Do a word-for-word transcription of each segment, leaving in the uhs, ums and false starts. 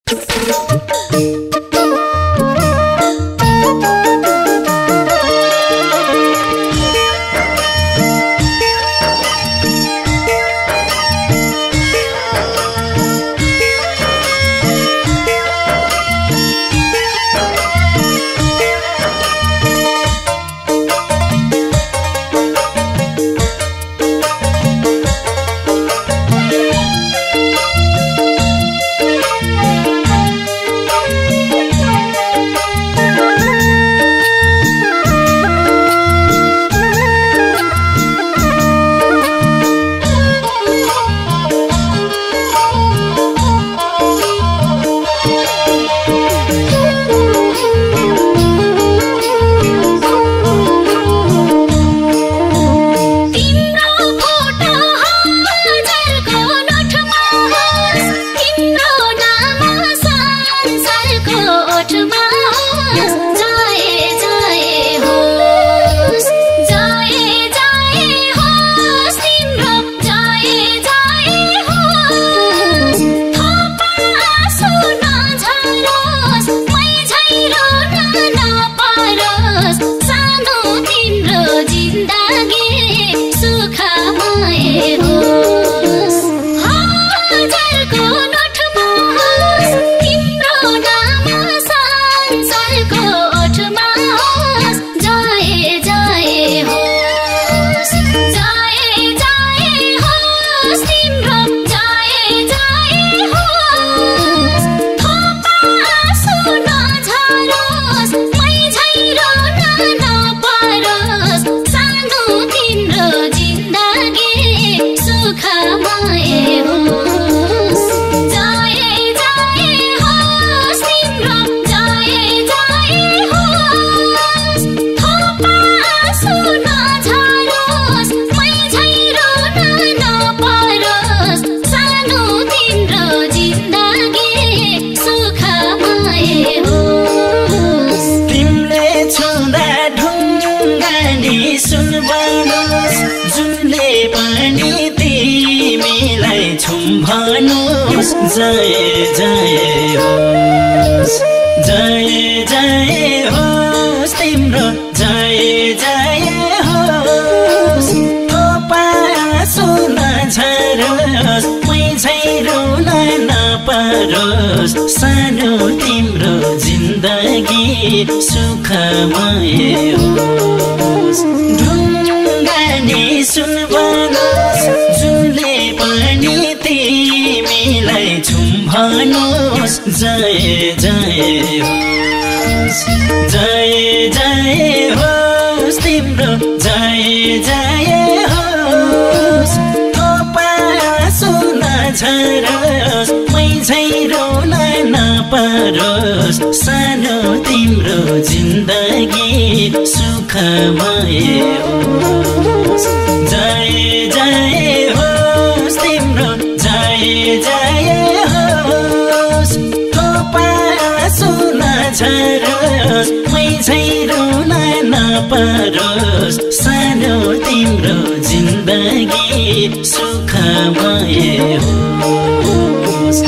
जय जय होस् जय जय होस् तिम्रो जय जय होस् थोपा सुन झरोस् मै झै रुन नपरोस् सानो तिम्रो जिन्दगी सुखमय होस् ढुङ्गानी सुन बनोस् जुनले पनि तिमीलाई छुम्भनोस् जय जय होस् जय जय होस् तिम्रो जय जय होस् थोपा सुन झरोस् मै झै रुन नपरोस् सानो तिम्रो जिन्दगी सुखमय होस् जय जय होस् तिम्रो जय जय होस् थोपा सुन झरोस् मै झै रुन नपरोस् सानो तिम्रो जिन्दगी सुखमय होस्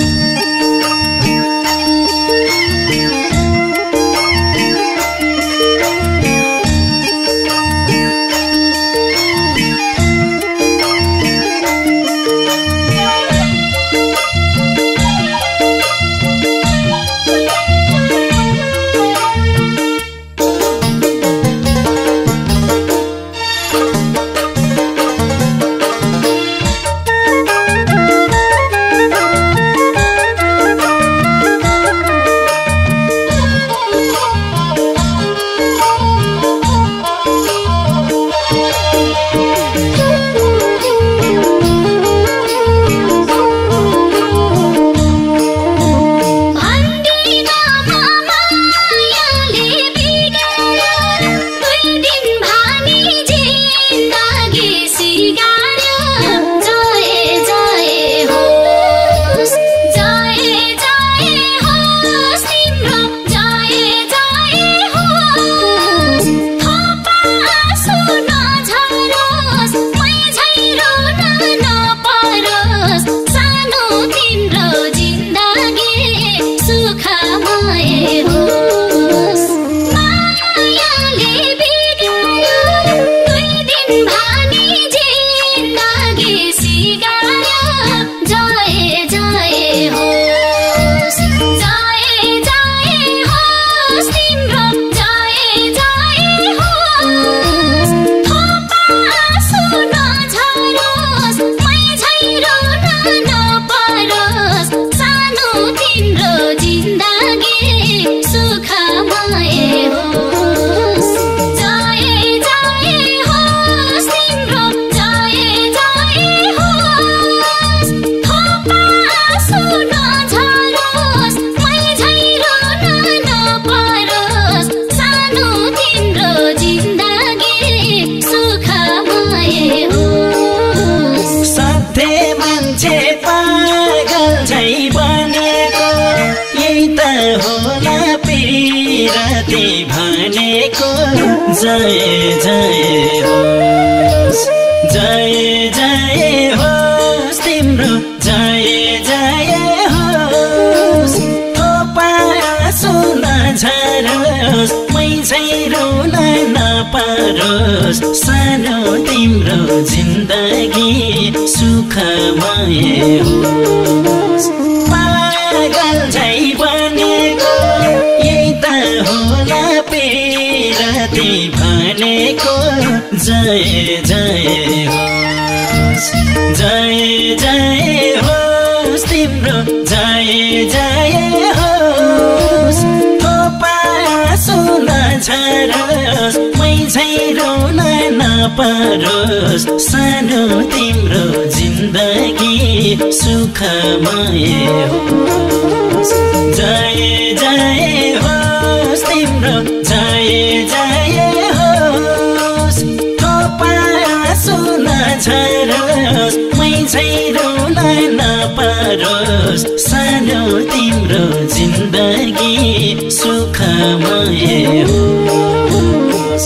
त होला पिराती भनेको जय जय होस् जय जय होस् तिम्रो जय जय होस् थोपा आँसु नझरोस् मै झैँ रुन नपरोस् सानो तिम्रो जिन्दगी सुखमय होस् पागल झै बनेको यही त होला पिराती भनेको जय जय होस् जय जय होस् तिम्रो जय जय होस् थोपा आँसु नझरोस् मै झैँ रुन नपरोस् सानो तिम्रो जिन्दगी सुखमय होस् जय जय होस् तिम्रो जय जय होस् थोपा आँसु नझरोस् मै झैँ रुन नपरोस् सानो तिम्रो जिन्दगी सुखमय होस्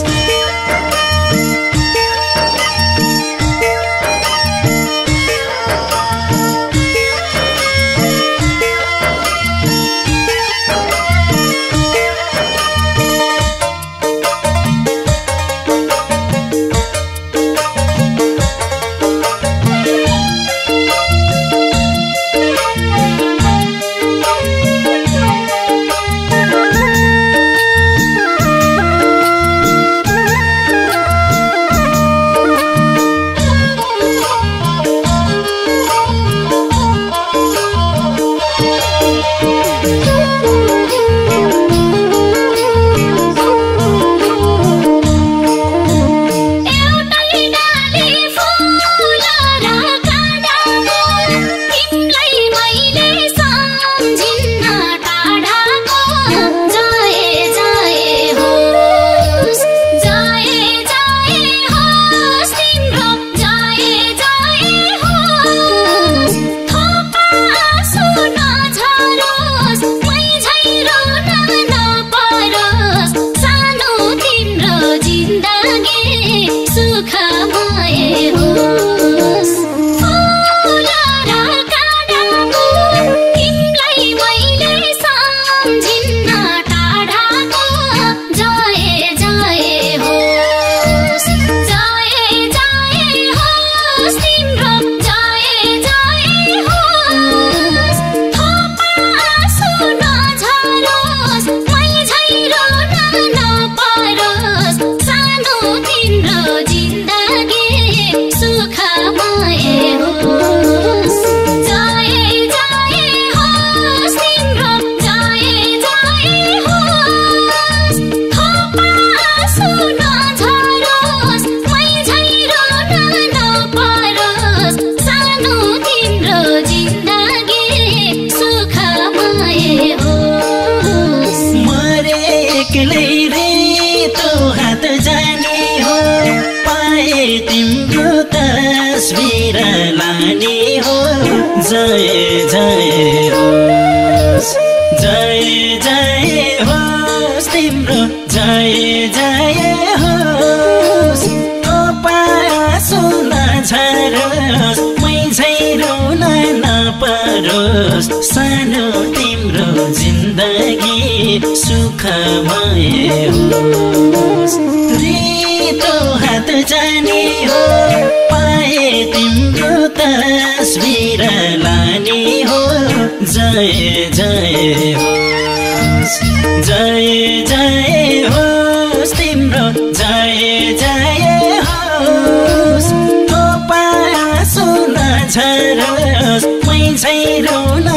तिम्रो तस्बिर लाने हो जय जय होस् जय जय होस् तिम्रो जय जय होस् थोपा आँसु नझरोस् मै झैँ रुन नपरोस् सानो तिम्रो जिन्दगी सुखमय होस् रितो हात जाने हो पाए तिम्रो तस्बिर लाने हो जय जय होस् जय जय होस् तिम्रो जय जय होस् थोपा आँसु नझरोस् मै झैँ रुन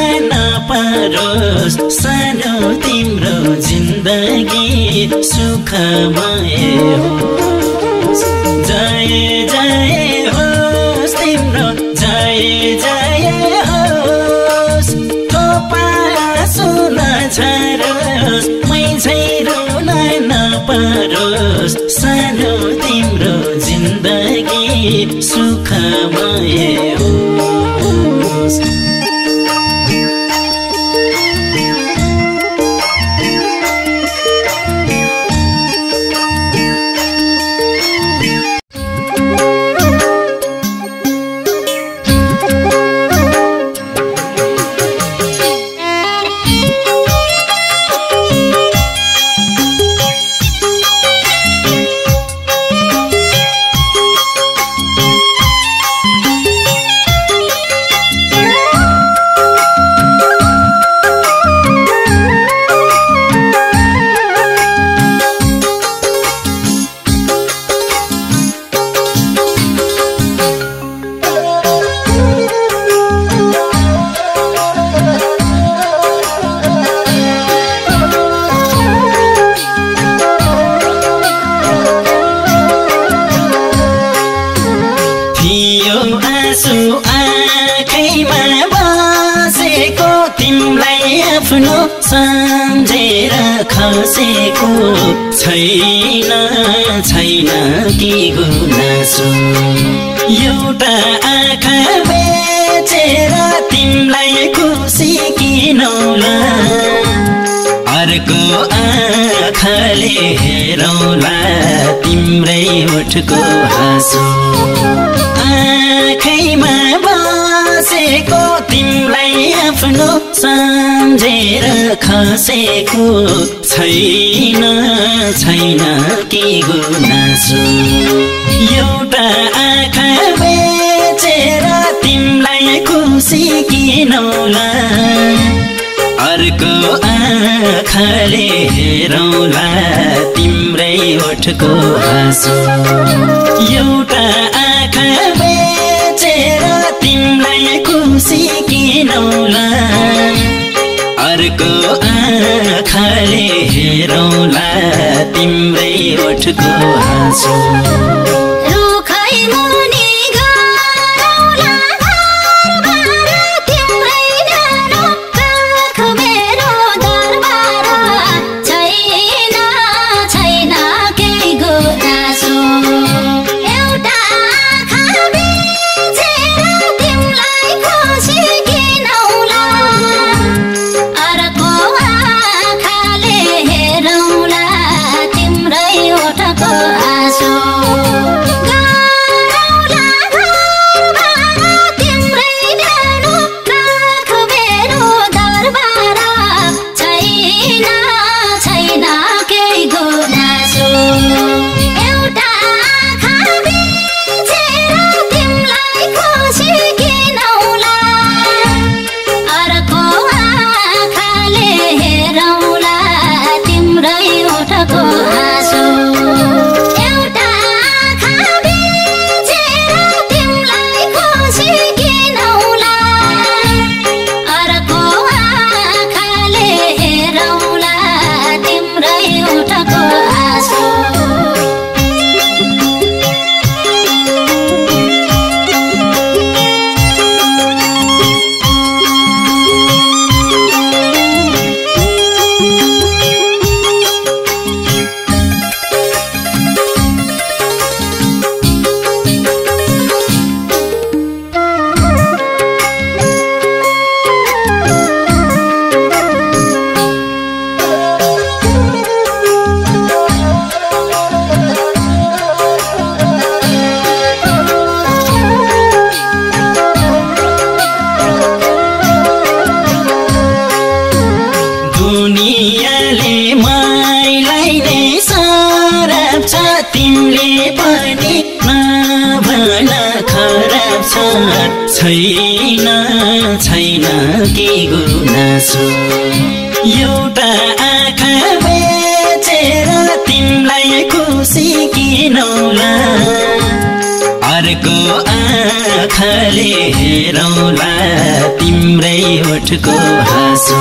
नपरोस् सानो तिम्रो जिन्दगी सुखमय होस् जय जय होस् तिम्रो जय जय होस् थोपा आँसु नझरोस् मै झैँ रुन नपरोस् सानो तिम्रो जिन्दगी सुखमय होस् सम्झेर खसेको छैन छैन कि गुनासो एउटा आँखा बेचेर तिमीलाई खुसी किनौला अर्को आँखाले हेरौला तिम्रै ओठको हाँसो आँखैमा बसेको तिमीलाई आफ्नो सम्झेर खसेको छैन छैन कि गुनासो एउटा आँखा बेचेर तिमीलाई खुसी किनौला अर्को आँखाले हेरौला तिम्रै ओठको हाँसो एउटा आँखा बेचेर तिमीलाई खुसी किनौला अर्को आँखाले हेरौला तिम्रै ओठको हाँसो तिमीले पनि नभन खराब छ छैन छैन कि गुनासो एउटा आँखा बेचेर तिमीलाई खुसी किनौला अर्को आँखाले हेरौला तिम्रै ओठको हाँसो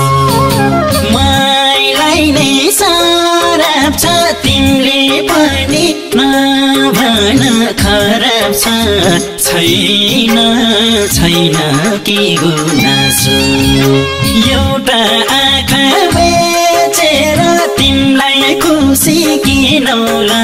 माइलाई नै सराप छ तिमीले पनि नभन खराब छ छैन छैन कि गुनासो एउटा आँखा बेचेर तिमीलाई खुसी किनौला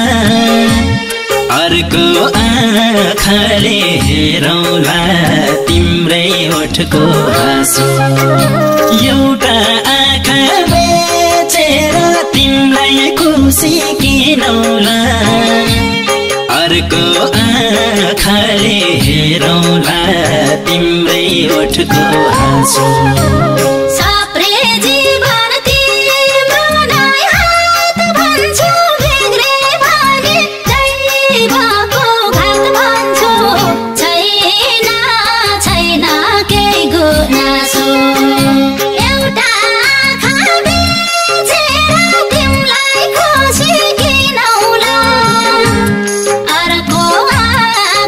अर्को आँखाले हेरौला तिम्रै ओठको हाँसो एउटा आँखा बेचेर तिमीलाई खुसी किनौला अर्को आँखाले हेरौला तिम्रै ओठको हाँसो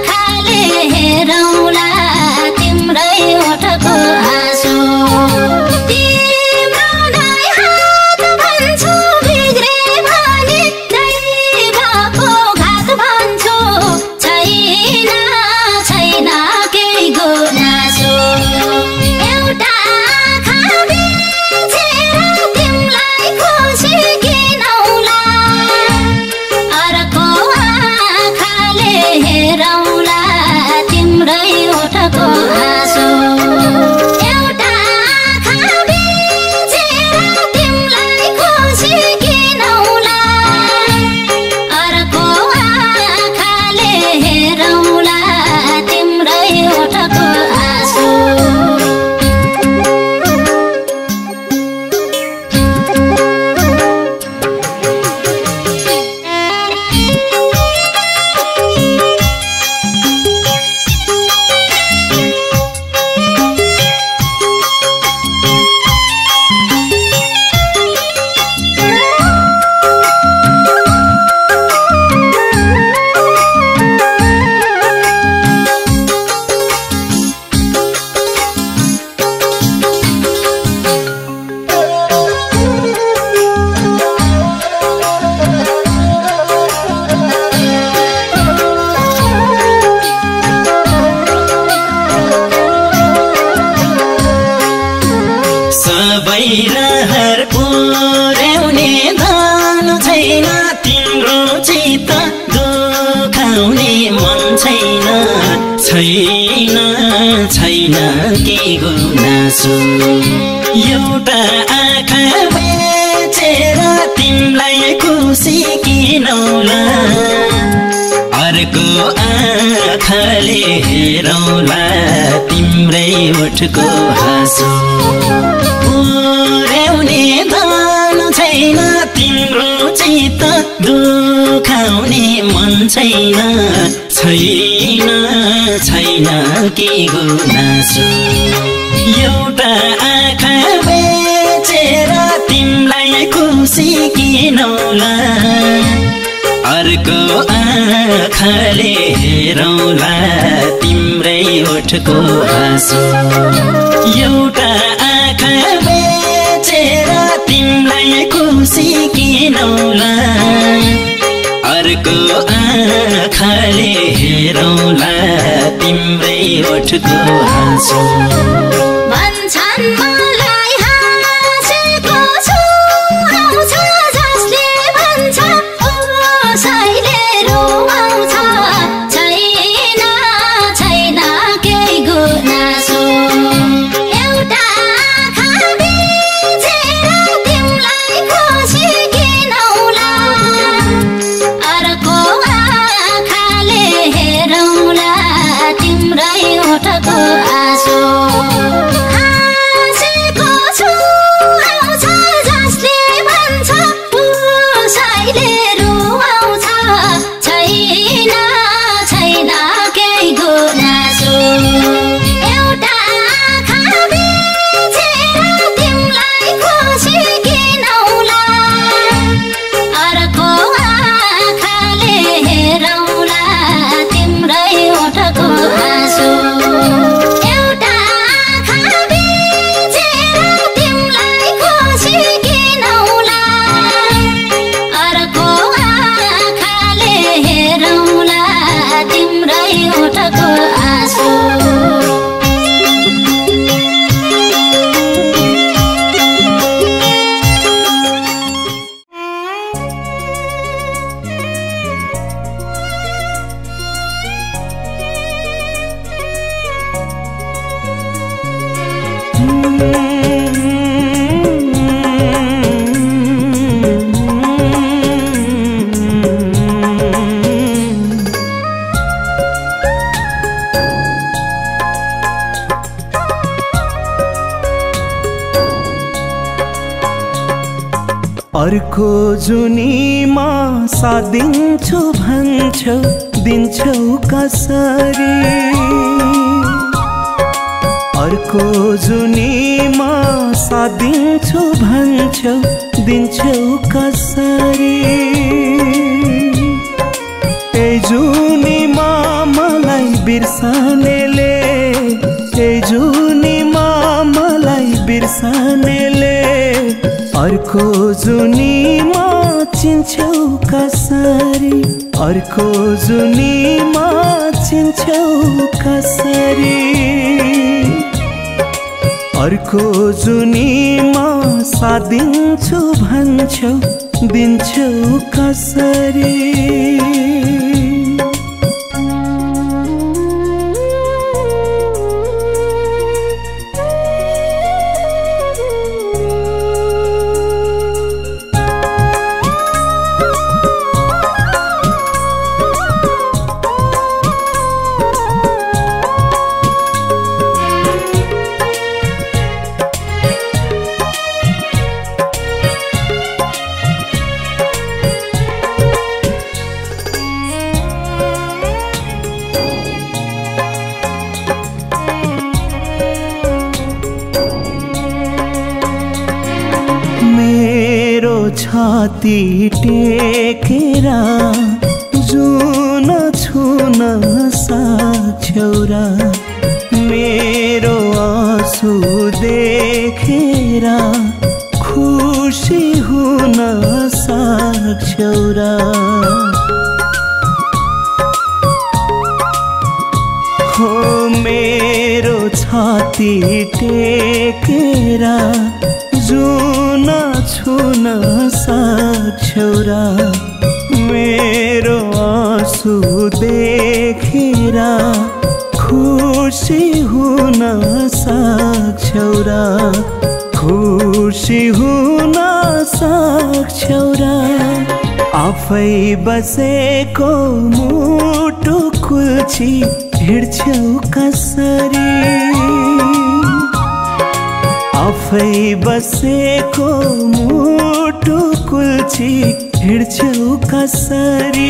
हेरौला तिम्रै ओठको हाँसो रहर पुर्याउने धन छैन तिम्रो चित्त दुखाउने मन छैन छैन छैन के गुनासो एउटा आँखा बेचेर तिमीलाई खुसी किनौला अर्को आँखाले हेरौला तिम्रै ओठको हाँसो पुर्याउने धन छैन तिम्रो चित्त दुखाउने मन छैन छैन छैन के गुनासो एउटा आँखा बेचेर तिमीलाई खुसी किनौला अर्को आँखाले हेरौला तिम्रै ओठको हाँसो एउटा आँखा बेचेर तिमीलाई खुसी किनौला अर्को आँखाले हेरौला तिम्रै ओठको हाँसो भन्छन् मलाई हाँसेको छु आउँछ जसले भन्छ उसैले रुवाउँछ छैन छैन केही गुनासो एउटा आँखा बेचेर तिमीलाई खुसी किनौला अर्को आँखाले हेरौला तिम्रै ओठको हाँसो हाँसेको छु आउँछ जसले भन्छ उसैले रुवाउँछ छैन छैन केही गुनासो एउटा आँखा बेचेर तिमीलाई खुसी किनौला अर्को आँखाले हेरौला तिम्रै ओठको हाँसो एउटा आँखा बेचेर तिमीलाई खुसी किनौला अर्को आँखाले हेरौला तिम्रै ओठको हाँसो अर्को जुनीमा साथ दिन्छु भन्छौ दिन्छौ कसरी अर्को जुनीमा साथ दिन्छु भन्छौ दिन्छौ कसरी ए जुनीमा मलाई बिर्सनेले ए जुनीमा मलाई बिर्सनेले अर्को जुनीमा चिन्छौ कसरी अर्को जुनीमा चिन्छौ कसरी अर्को जुनीमा साथ दिन्छु भन्छौ दिन्छौ कसरी छाती टेकेर जुन छुन सक्छौरा मेरो आँसु देखेर खुसी हुन सक्छौरा हो मेरो छाती टेकेर जुन छुन सक्छौरा मेरो आँसु देखेर खुसी हुन सक्छौरा खुसी हुन सक्छौरा आफै बसेको मुटु कुल्ची हिँड्छौ कसरी आफै बसेको मुटु कुल्ची हिँड्छौ कसरी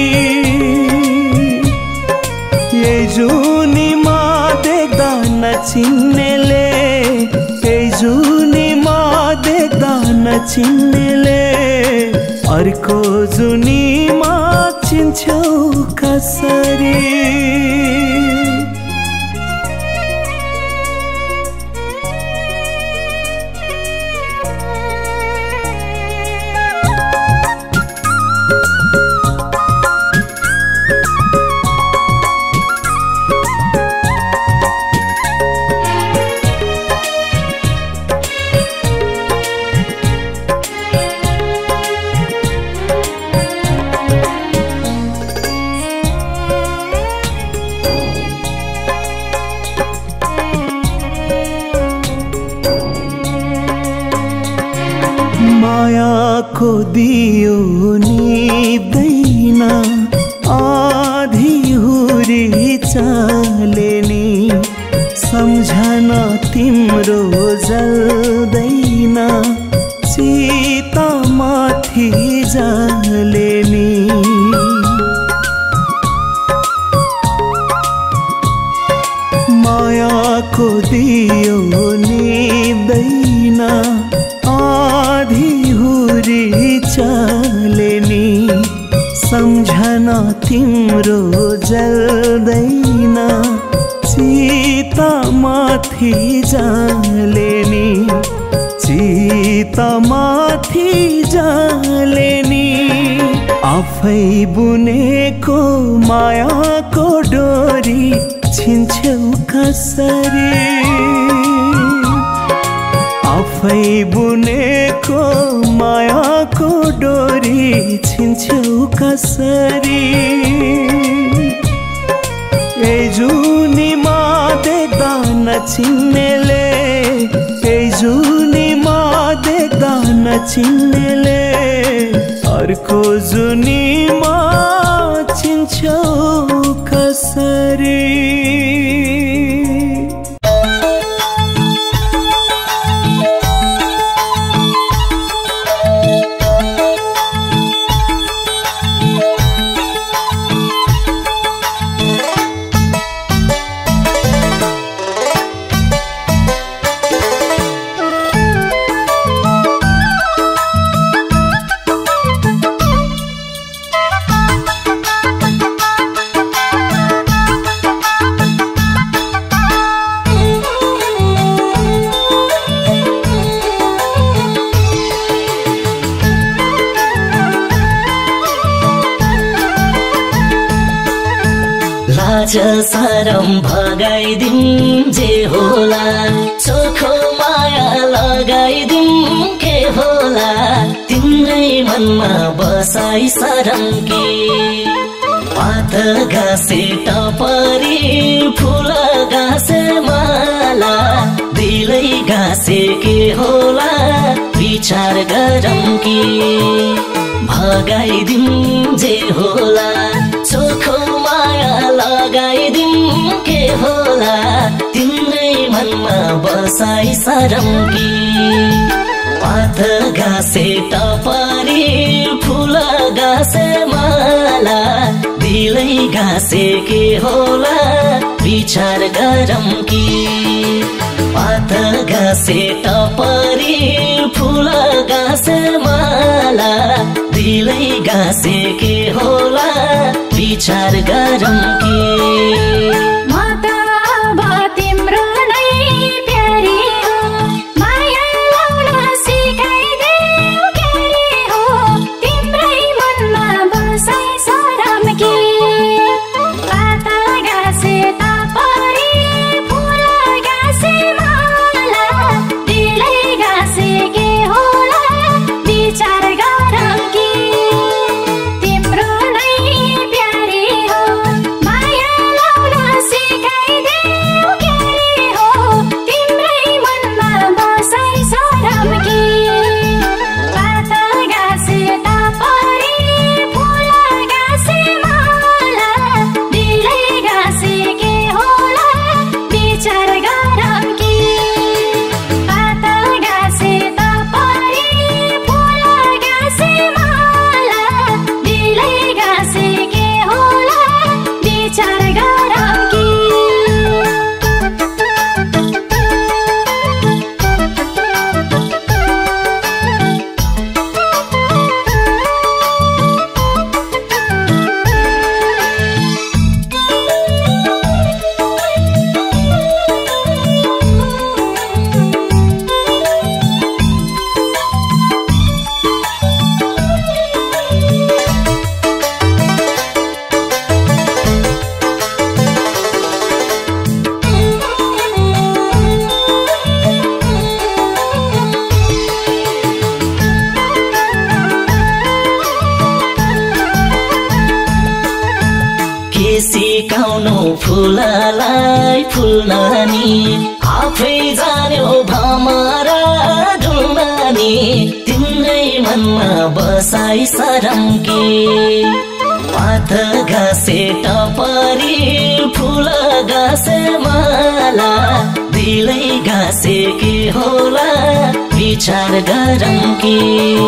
यही जुनीमा देख्दा नचिन्नेले यही जुनीमा देख्दा नचिन्नेले अर्को जुनीमा चिन्छौ कसरी मायाको दियो निभ्दैन आधी हुरी चाले नि सम्झना तिम्रो जल्दैन चिता माथि जाले नि मायाको दियो निभ्दैन आधी हुरी चाले नि सम्झना तिम्रो जल्दैन चिता माथि जाले नि चिता माथि जाले नि आफै बुनेको मायाको डोरी छिन्छौ कसरी आफै बुनेको मायाको डोरी छिन्छौ कसरी यही जुनीमा देख्दा नचिन्नेले यही जुनीमा देख्दा नचिन्नेले अर्को जुनीमा चिन्छौ कसरी लाज सरम भगाइदिउँ जे होला चोखो माया लगाइदिउँ के होला तिम्रै मनमा बसाई सरम के पात गाँसे टपरी फुल गाँसे माला दिलै गाँसे के होला विचार गरौँ कि भगाइदिउँ जे होला चोखो माया लगाइदिउँ के होला तिम्रै मनमा बसाई सरम कि पात गाँसे टपरी फुल गाँसे माला दिलै गाँसे के होला विचार गरौँ कि पात गाँसे टपरी फुल गाँसे माला दिलै गाँसे के होला विचार गरौँ कि के के सिकाउनु फुललाई फुल्न नि आफै जान्यो भमरा ढुल्न नि तिम्रै मनमा बसाई सरम्की पात घाँसे टपरी फुल घाँसे माला दिलै घाँसे के होला विचार गरम्की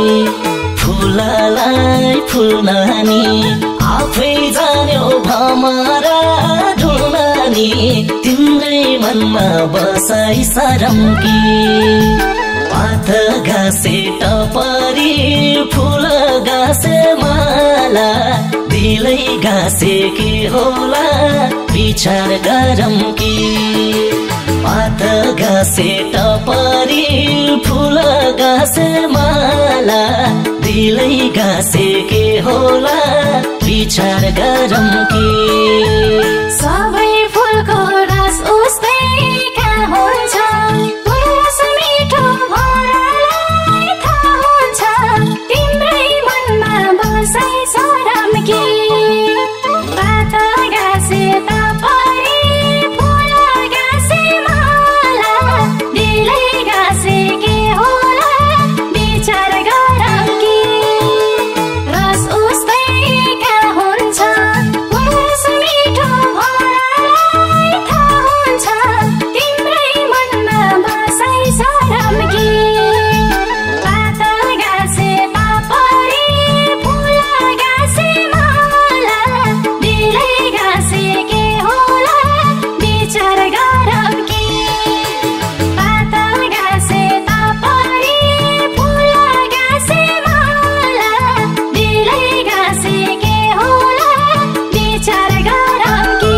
फुललाई फुल्न नि आफै जान्यो भमरा ढुल्न नि तिम्रै मनमा बसाई सरम्की पात घाँसे टपरी फुल घाँसे माला दिलै घाँसे के होला विचार गरम्की पात घाँसे टपरी फुल घाँसे माला दिलै घाँसे के होला विचार गरम्की सबै फुलको रस उस्तै कहाँ हुन्छ रस मिठो भरलाई थाहा हुन्छ तिम्रै मनमा बसाई सरम्की पात घाँसे टपरी फुल घाँसे माला दिलै घाँसे के होला विचार गरम्की रस उस्तै कहाँ हुन्छ रस मिठो भरलाई थाहा हुन्छ तिम्रै मनमा बसाई सरम्की पात घाँसे टपरी फुल घाँसे माला दिलै घाँसे के होला विचार गरम्की पात घाँसे टपरी फुल घाँसे माला दिलै घाँसे के होला विचार गरम्की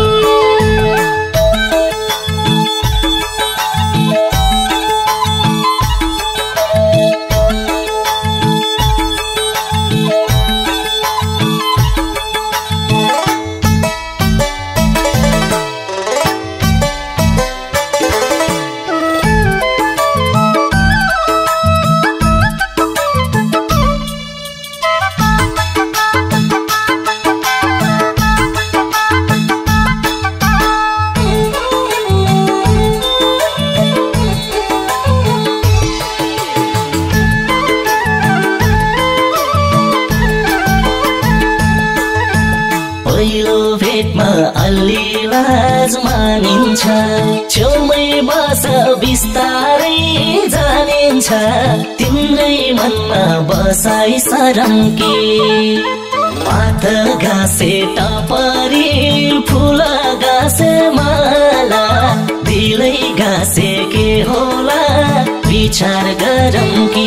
पहिलो भेटमा अलि लाज मानिन्छ छेउमै बस बिस्तारै जानिन्छ तिम्रै मनमा बसाई सरम्की पात घाँसे टपरी फुल घाँसे माला दिलै घाँसे के होला विचार गरम्की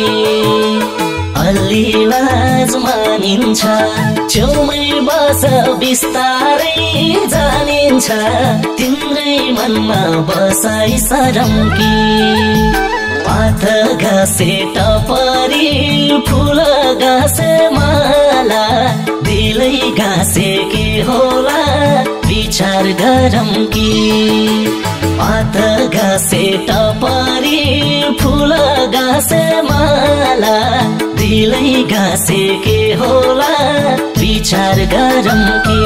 अलि लाज मानिन्छ छेउमै बस बिस्तारै जानिन्छ तिम्रै मनमा बसाई सरम्की पात घाँसे टपरी फुल घाँसे माला दिलै घाँसे के होला विचार गरम्की पात घाँसे टपरी फुल घाँसे माला दिलै घाँसे के होला विचार गरम्की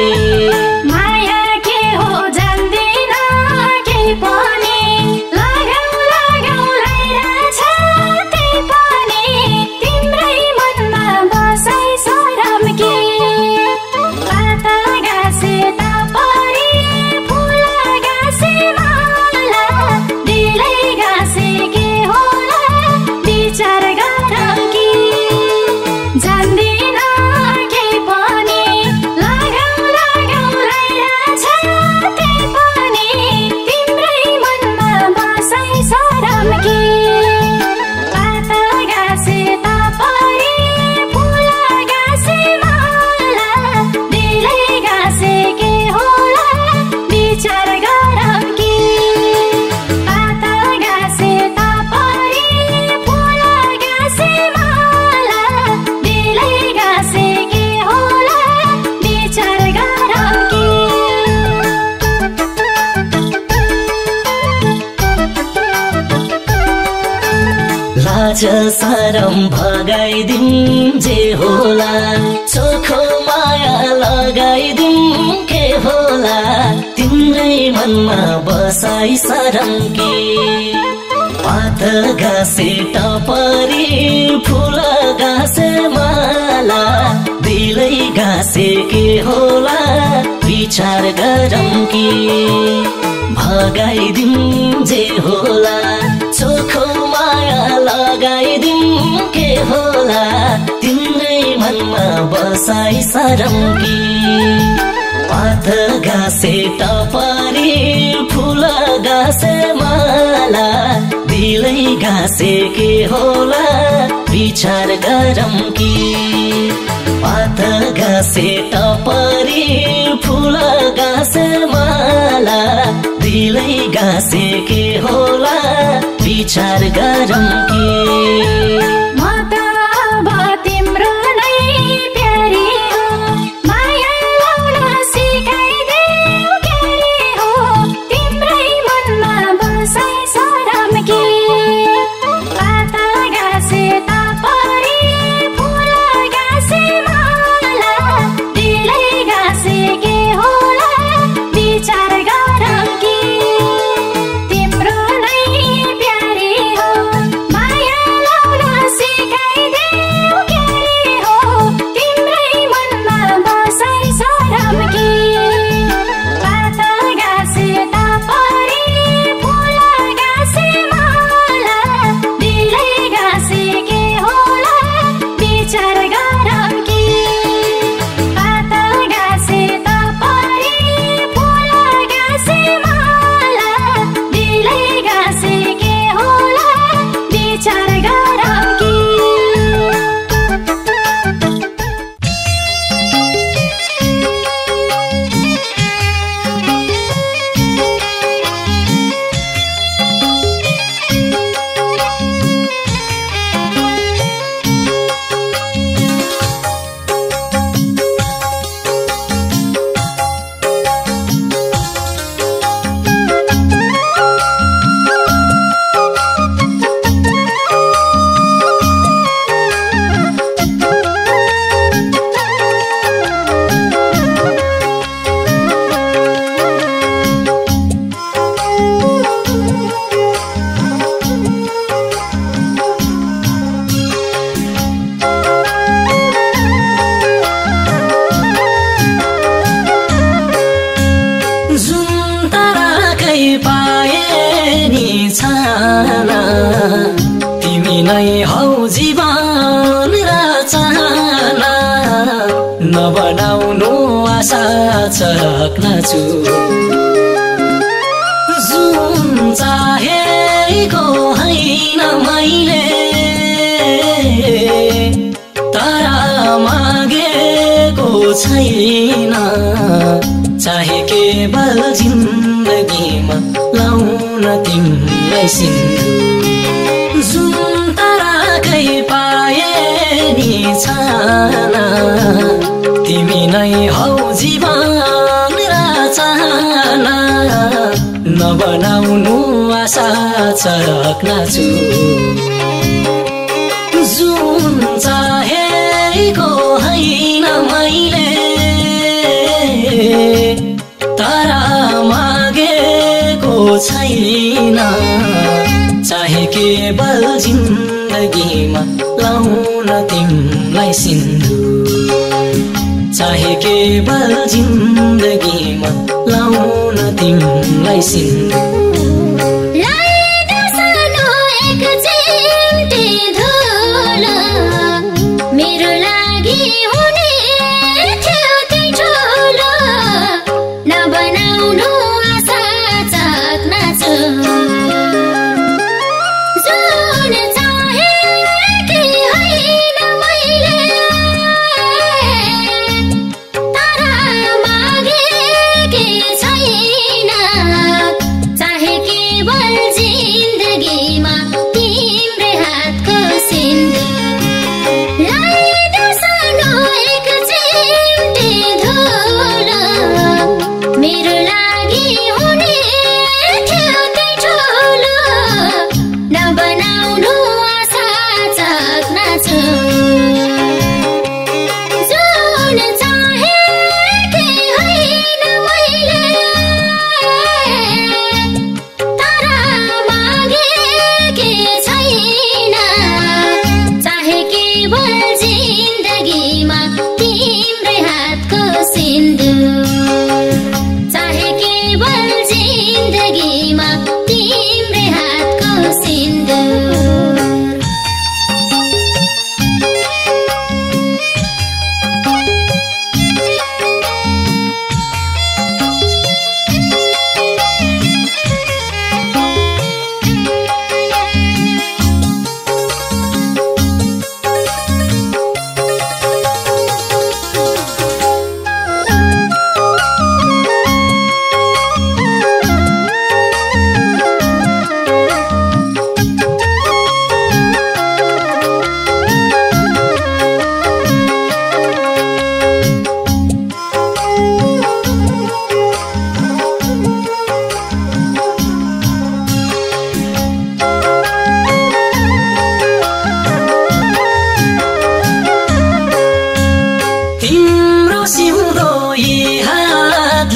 माया के हो जान्दिन केही पनि लगाउ लगाउ लागिरहेछ त्यही पनि तिम्रै मनमा बसाई सरम्की पात घाँसे टपरी फुल घाँसे माला दिलै घाँसे के होला विचार गरम्की जान्दिन केही पनि लगाउ लगाउ लागिरहेछ त्यही पनि तिम्रै मनमा बसाई सरम्की पात घाँसे टपरी फुल घाँसे माला दिलै घाँसे के होला विचार गरम्की पात घाँसे टपरी फुल घाँसे माला दिलै घाँसे के होला विचार गरम्की लाज सरम भगाइदिन् जे होला चोखो माया लगाइदिन् के होला तिम्रै मनमा बसाई सरमकी पात घाँसे टपरी फुल घाँसे माला दिलै घाँसे के होला विचार गरौँ कि भगाइदिउँ जे होला चोखो माया लगाइदिउँ के होला तिम्रै मनमा बसाई सरौँ कि पात घाँसे टपरी फुल घाँसे माला दिलै घाँसे के होला विचार गरौँ कि पात घाँसे टपरी फुल घाँसे माला दिलै घाँसे के होला विचार गरौँ कि तिमी नै हौ जीवन र चाहना नबनाउनु आशा चहक्न छु जुन चाहेको हैन मैले तर मागेको छैन चाहे केवल जिन्दगीमा लाउन तिमीलाई सिन्दुर जुन ताराकै पाए नि छाना तिमी नै हौ जीवन र चाहना नबनाउनु आशा चहक्न छु जुन चाहेको हैन मैले तर मागेको छैन चाहे केवल जिन्दगीमा लाउन तिमीलाई सिन्दुर चाहे केवल जिन्दगीमा लाउन तिमीलाई सिन्दुर चाहे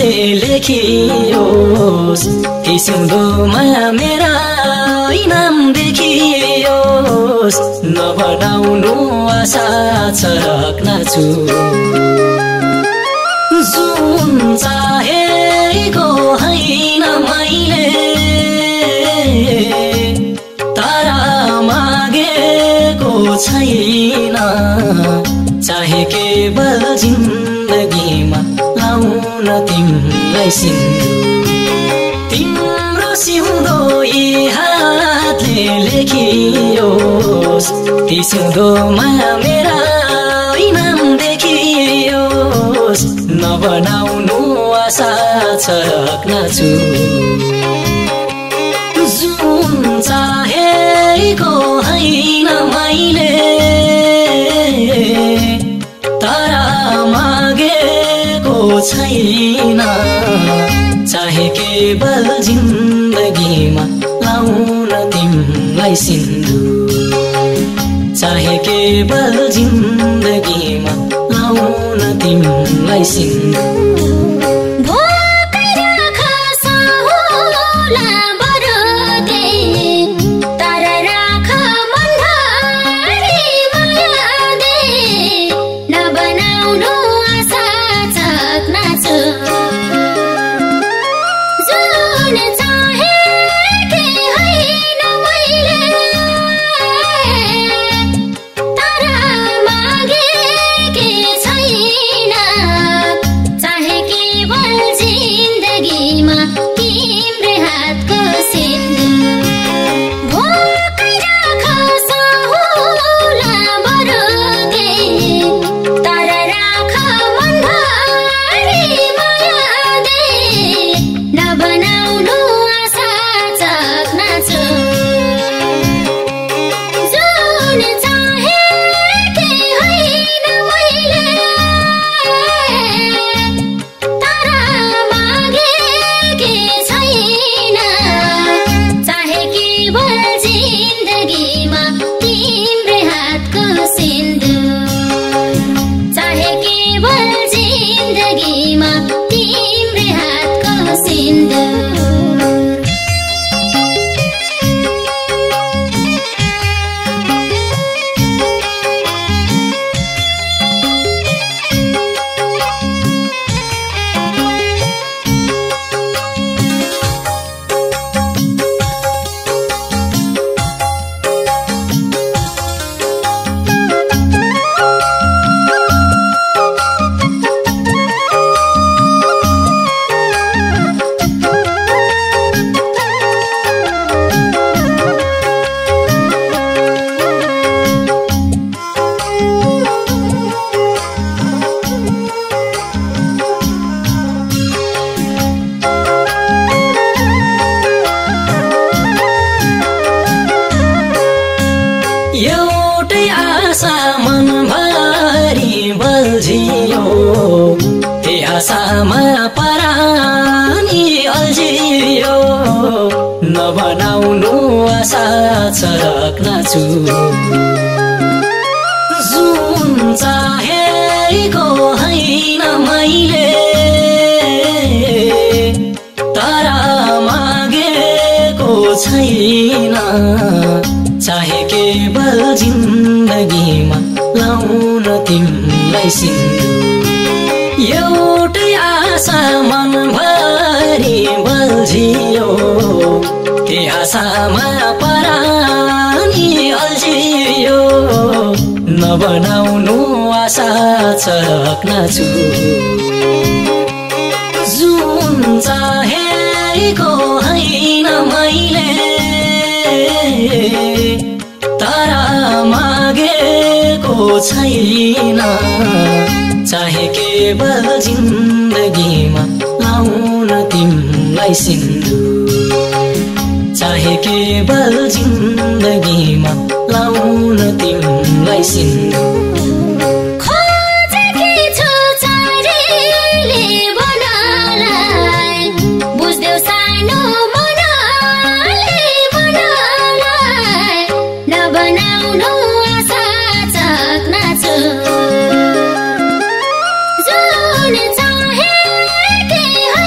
हातले लेखियोस् ती सिउँदोमा मेरा नाम देखियोस् नबनाउनु आशा छ राख्न छु जुन चाहेको हैन मैले तारा मागेको छैन चाहे केवल जिन्दगीमा लाउन तिमीलाई सिन्दुर तिम्रो सिउँदो यी हातले लेखियोस् ती सिउँदोमा मेरा नाम देखियोस् नबनाउनु आशा छ राख्न छु जुन चाहेको हैन मैले तारा मागेको छैन चाहे केवल जिन्दगीमा लाउन तिमीलाई सिन्दुर चाहे केवल जिन्दगीमा लाउन तिमीलाई सिन्दुर एउटै आशा मनभरि बल्झियो त्यही आशामा परानी अल्झियो नबनाउनु आशा छ राख्न छु जुन चाहेको हैन मैले तारा मागेको छैन चाहे केवल जिन्दगीमा लाउन तिमीलाई सिन्दुर एउटै आशा मनभरि बल्झियो त्यही आशामा परानी अल्झियो नबनाउनु आशा छ राख्न छु जुन चाहेको हैन मैले तारा मागेको छैन चाहे केवल जिन्दगीमा लाउन तिमीलाई सिन्दुर चाहे केवल जिन्दगीमा लाउन तिमीलाई सिन्दुर जुन चाहेकै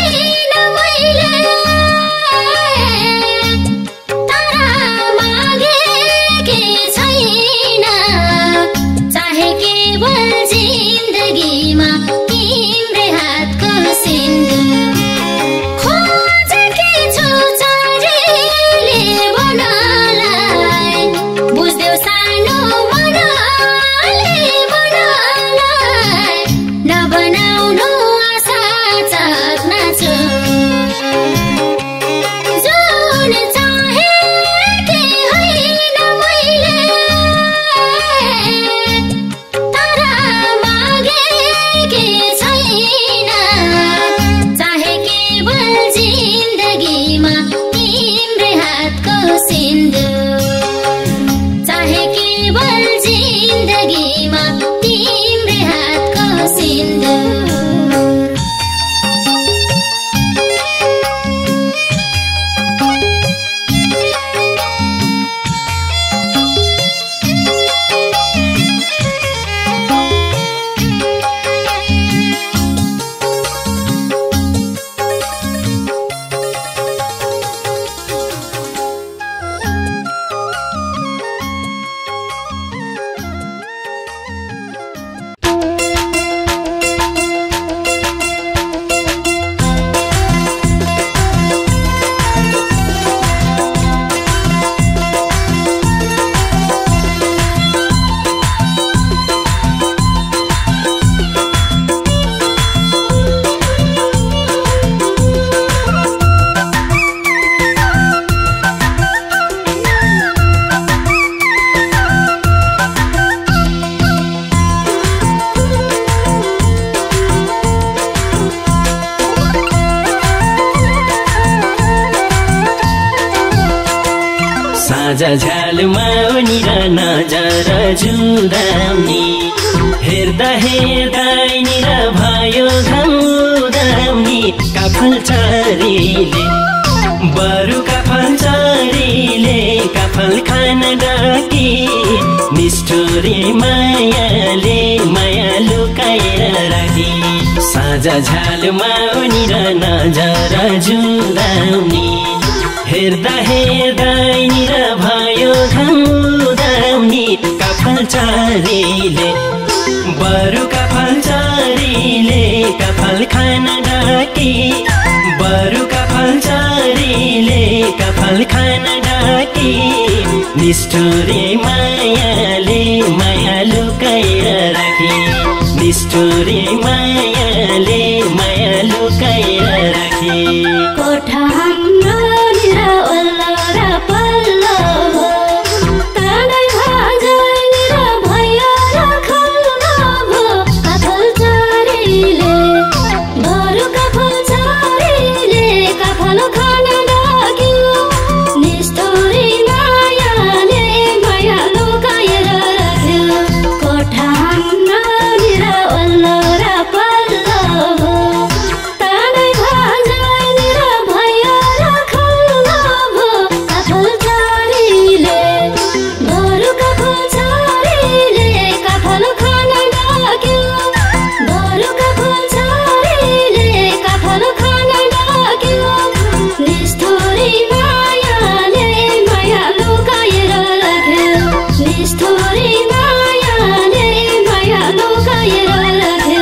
साझा झ्यालमा निर नजर जुदाउने हेर्दा हेर्दा निर भयो घाउदाउने काफल चरीले बरु काफल चरीले काफल खान डाकी निष्ठुरी मायाले माया लुकाएर राखी साझा झ्यालमा निर नजर जुदाउने हेर्दा हेर्दा निर भयो घाउदाउने काफल चरीले बरु काफल चरीले काफल खान डाकी बरु काफल चरीले काफल खान डाकी निष्ठुरी मायाले माया लुकाएर राखी निष्ठुरी मायाले माया लुकाएर राखी कोठा हाम्रो निर वल्लो र पल्लो हो ताडै भाजै निर भयो र खल्लो हो काफल चरीले बरु काफल चरीले काफल खान डाक्यो निष्ठुरी मायाले माया लुकाएर राख्यो कोठा हाम्रो निर वल्लो र पल्लो हो ताडै भाजै निर भयो र खल्लो हो काफल चरीले बरु काफल चरीले काफल खान डाक्यो बरु काफल चरीले काफल खान डाक्यो निष्ठुरी मायाले माया लुकाएर राख्यो निष्ठुरी मायाले माया लुकाएर राख्यो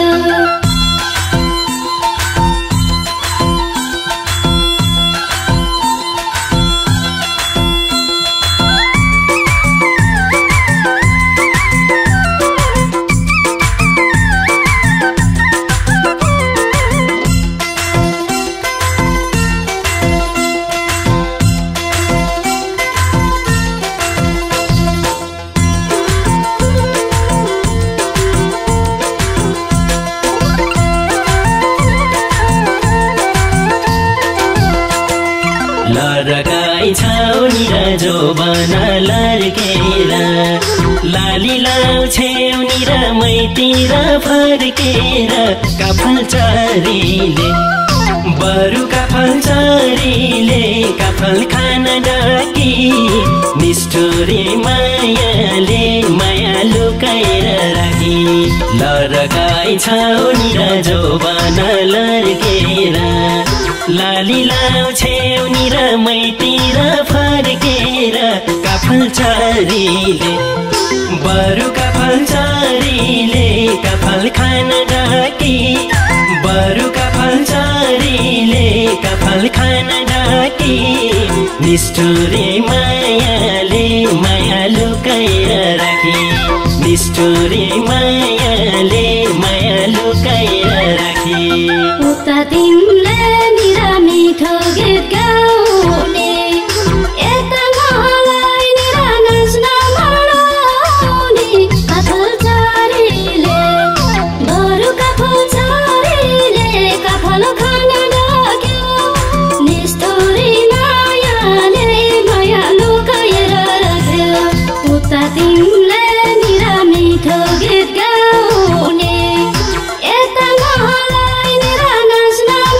लरकाई छाउनी र जोबन लर्केर लाली लाउछेउनी र मैतिर फर्केर काफल चरीले बरु काफल चरीले काफल खान डाकी निष्ठुरी मायाले माया लुकाएर राखी लरकाई छाउनी र जोबन लर्केर लाली लाउछेउनी र मैतिर फर्केर काफल चरीले बरु काफल चरीले काफल खान डाकी बरु काफल चरीले काफल खान डाकी निष्ठुरी मायाले माया लुकाएर राखी निष्ठुरी मायाले माया लुकाएर राखी उता तिमीले निर मिठो गीत गाउने यता मलाई निर नाच्न मनाउने काफल चरीले बरु काफल चरीले काफल खान डाक्यो निष्ठुरी मायाले माया लुकाएर राख्यो उता तिमीले निर मिठो गीत गाउने यता मलाई निर नाच्न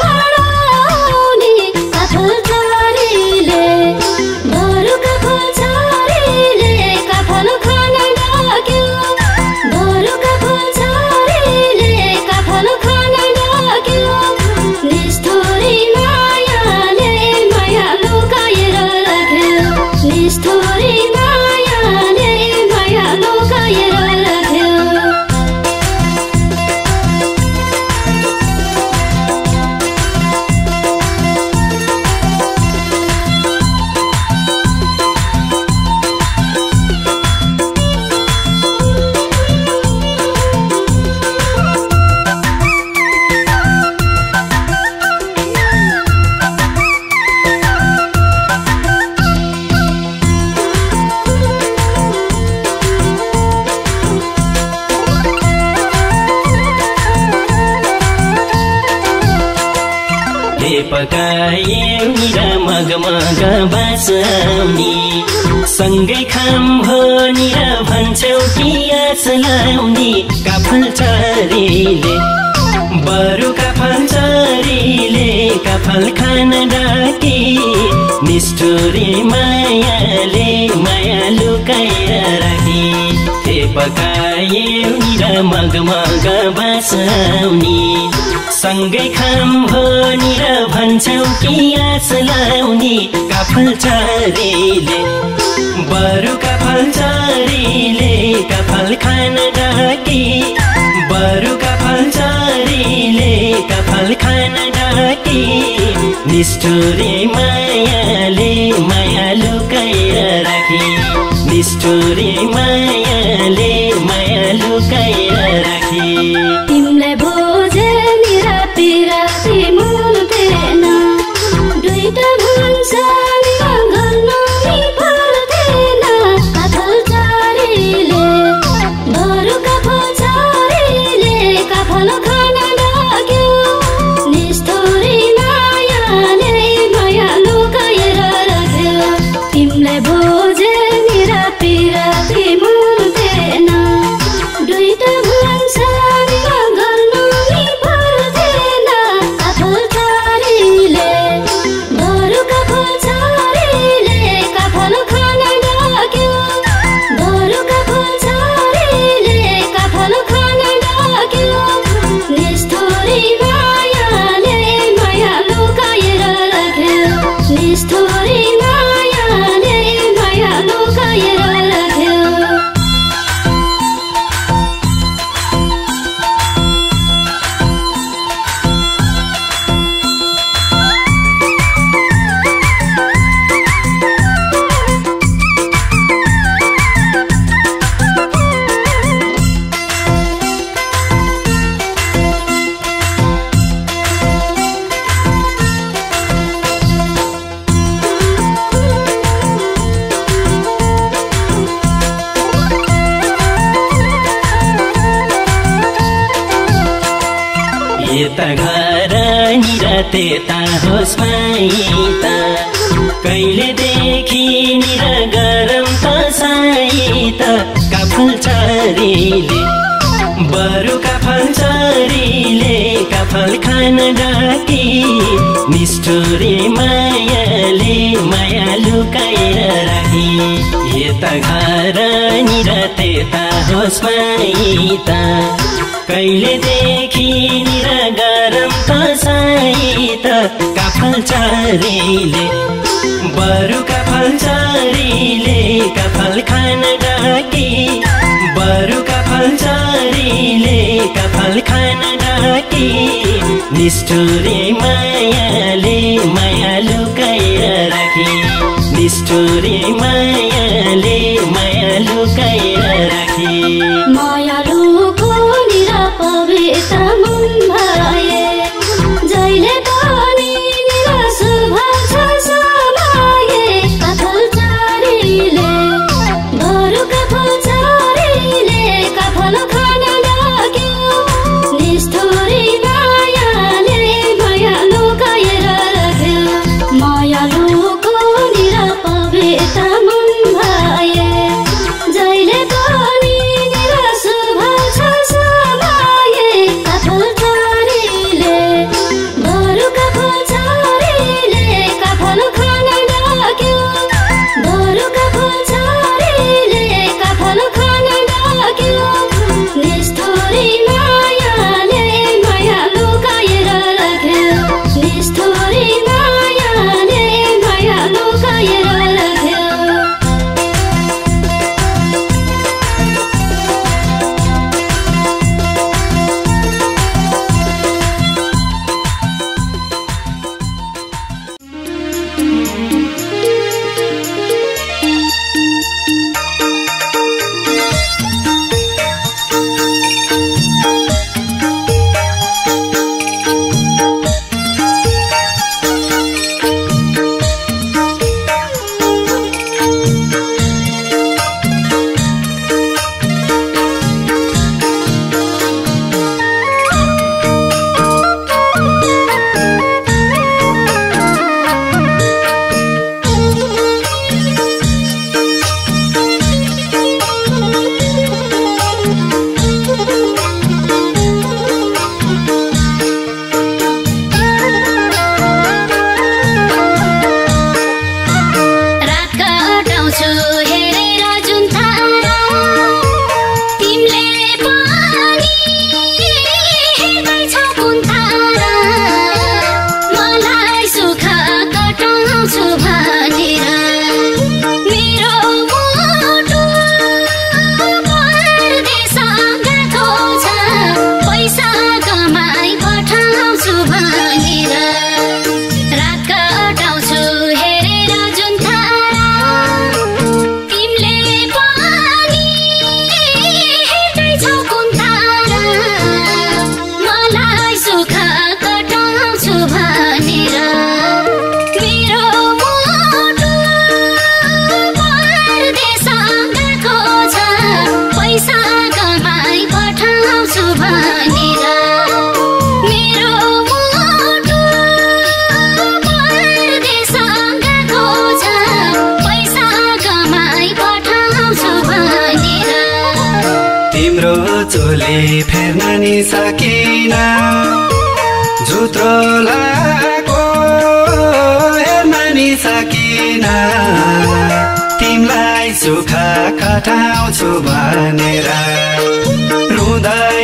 पकाए निरा मगमग बासाउने सँगै खाम हो निरा भन्छौ कि आस लाउने काफल चारीले बरु काफल चारीले काफल खान डाके निष्ठुरी मायाले माया लुकाएर राखे ते पकाए निरा मगमग बासाउने सँगै खाम हो निरा भन्छौ कि आस लाउने काफल चारीले बरु काफल चारीले काफल खान डाके बरु काफल चारीले काफल खान डाके निष्ठुरी मायाले माया लुकाएर राखे निष्ठुरी मायाले माया लुकाएर राखे तिमीलाई भोजेनी राति राति मुल्दैन दुईटा भन्छ नि गर्न नि पर्दैन काफल चारीले बरु काफल चारीले काफल खान लाग्यो निष्ठुरी मायाले माया लुकाएर राख्यो तिमीलाई भोजेनी राति राति मुल्दैन दुईटा भन्छ नि गर्न नि पर्दैन काफल चारीले बरु काफल चारीले काफल खान लाग्यो बरु काफल चारीले काफल खान लाग्यो निष्ठुरी मायाले माया लुकाएर राख्यो निष्ठुरी मायाले माया लुकाएर राख्यो यता घर निरा त्यता होस् माइत कहिलेदेखि निरा गरम त साइत काफल चारीले बरु काफल चारीले काफल खान डाके निष्ठुरी मायाले माया लुकाएर राखे यता घर निरा त्यता होस् माइत कहिलेदेखि निरा गरम त साइत काफल चारीले बरु काफल चारीले काफल खान डाके बरु काफल चारीले काफल खान डाके निष्ठुरी मायाले माया लुकाएर राखे निष्ठुरी मायाले माया लुकाएर राखे माया लुको निरा पवित्र मन भए जहिले पनि निरा शुभ छ समाए काफल चारीले बरु काफल चारीले काफल खान लाग्यो निष्ठुरी मायाले माया लुकाएर राख्यो माया लुको निरा पवित्र मन भए जहिले पनि निरा शुभ चोले फेर्न नि सकिन जुत्रो लाको हेर्न नि सकिन तिमलाई सुखा कटाउँछु भनेर रुँदै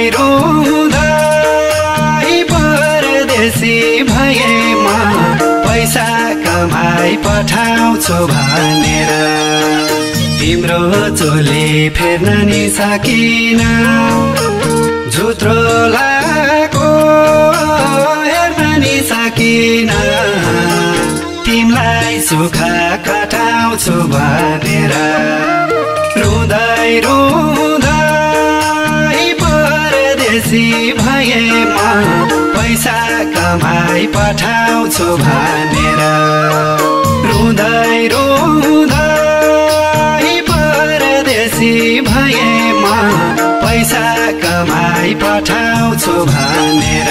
रुँदै परदेशी भएमा पैसा कमाई पठाउँछु भनेर तिम्रो चोले फेर्न नि सकिन जुत्रो लाको हेर्न नि सकिन तिमलाई सुखा कटाउँछु भनेर रुँदै रुँदै परदेशी भएमा पैसा कमाई पठाउँछु भनेर रुँदै रुँदै परदेशी भएमा पैसा कमाई पठाउँछु भनेर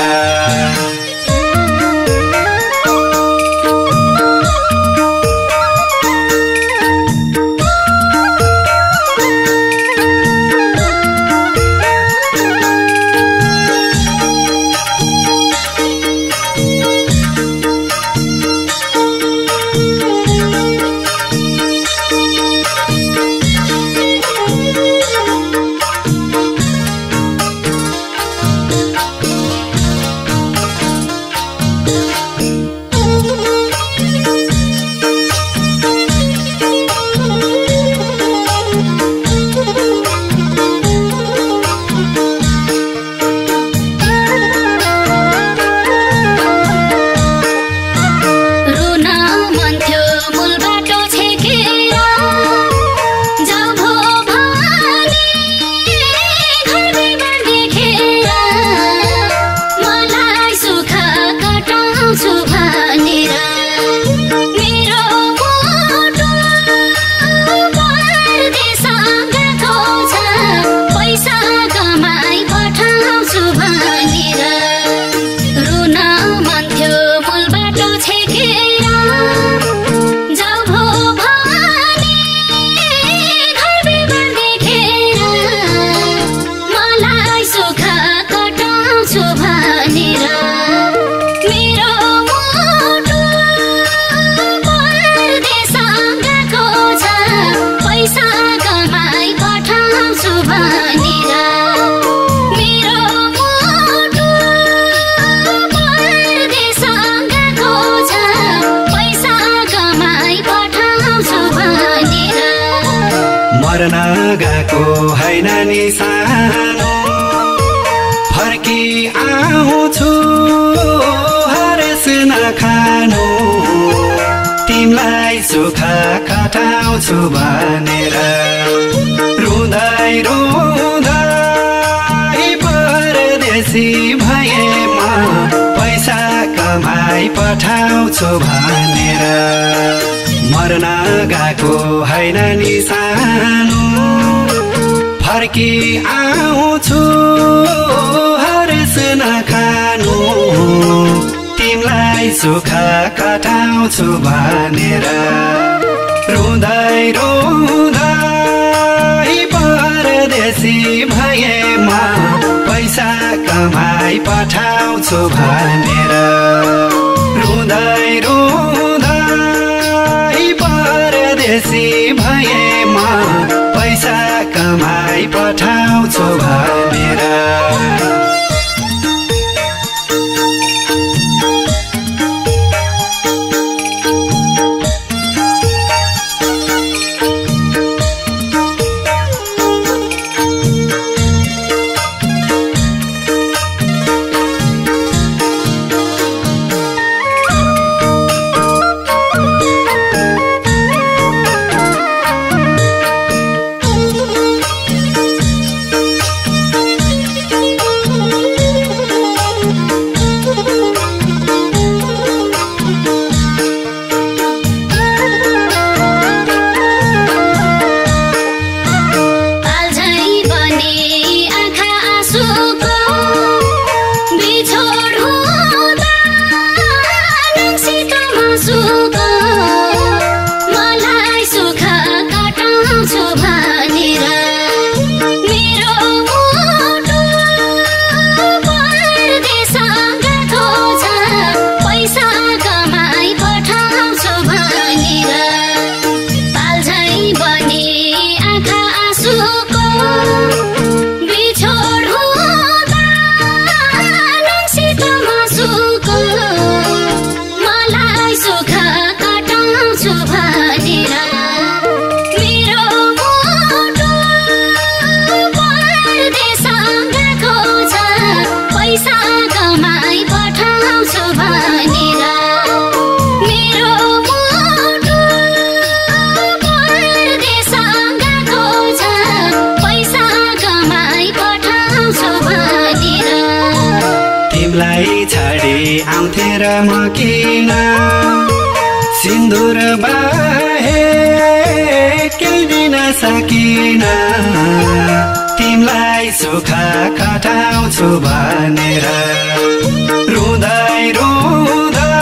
गएको हैन नि सानो फर्की आउँछु हरेस नखानु तिमलाई सुखा कटाउँछु भनेर रुँदै रुँदै परदेशी भएमा पैसा कमाई पठाउँछु भनेर मर्न गएको हैन नि सानो फर्की आउँछु हरेस नखानु तिमलाई सुखा कटाउँछु भनेर रुँदै रुँदै परदेशी भएमा पैसा कमाई पठाउँछु भनेर रुँदै रुँदै परदेशी भएमा पैसा कमाई पठाउँछु भनेर तिमलाई छाडे आउँथे र म किन सिन्दुर बाहे केही दिन सकिन तिमलाई सुखा कटाउँछु भनेर रुँदै रुँदै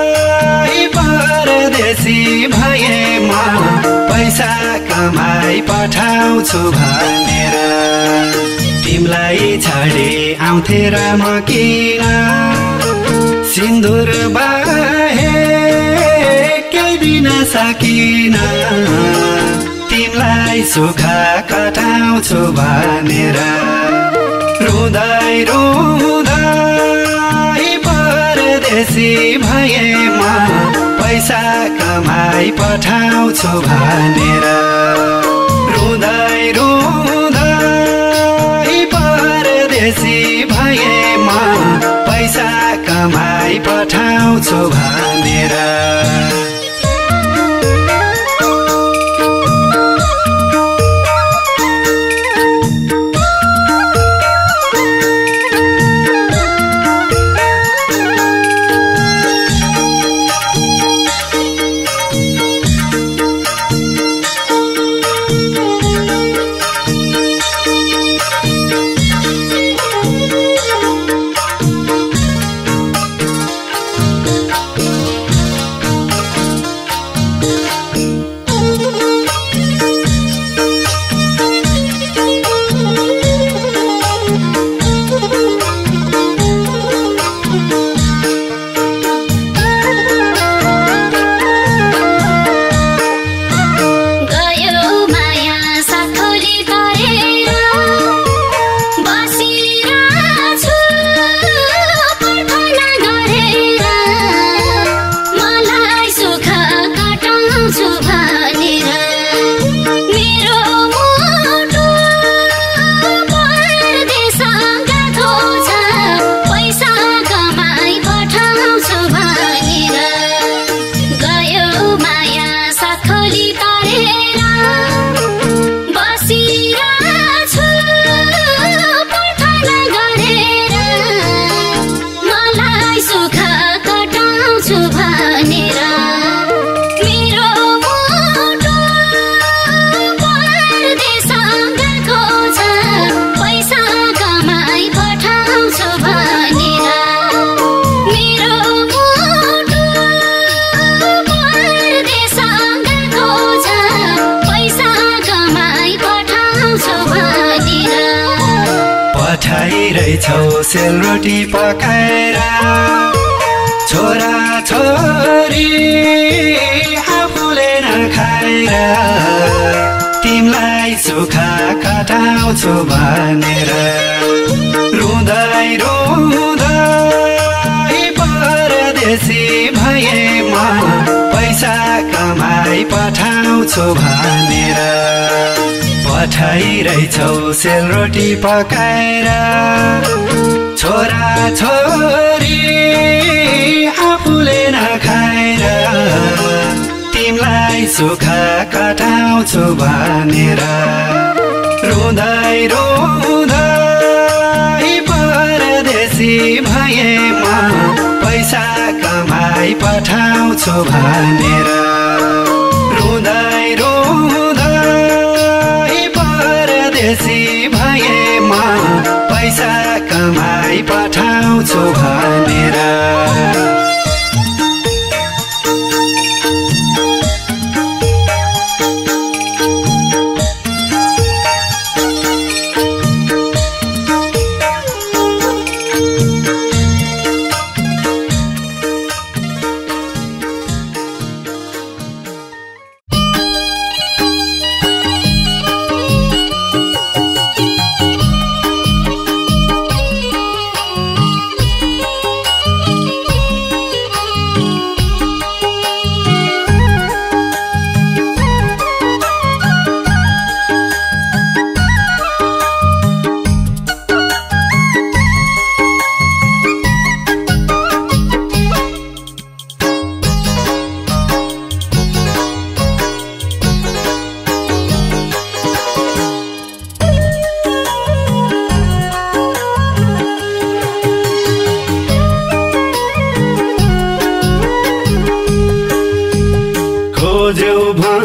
परदेशी भएमा पैसा कमाई पठाउँछु भनेर तिमलाई छाडे आउँथे र म किन सिन्दुर बाहे केही दिन सकिन तिमलाई सुखा कटाउँछु भनेर रुँदै रुँदै परदेशी भएमा पैसा कमाई पठाउँछु भनेर रुँदै रुँदै परदेशी भएमा पैसा कमाई पठाउँछु भनेर पठाइरहेछौ सेलरोटी पकाएर छोरा छोरी आफूले नखाएर तिमलाई सुखा कटाउँछु भनेर रुँदै रुँदै परदेशी भएमा पैसा कमाई पठाउँछु भनेर पठाइरहेछौ सेलरोटी पकाएर छोरा छोरी आफूले नखाएर तिमलाई सुखा कटाउँछु भनेर रुँदै रुँदै परदेशी भएमा पैसा कमाई पठाउँछु भनेर रुँदै रुँदै परदेशी भएमा पैसा कमाई पठाउँछु भनेर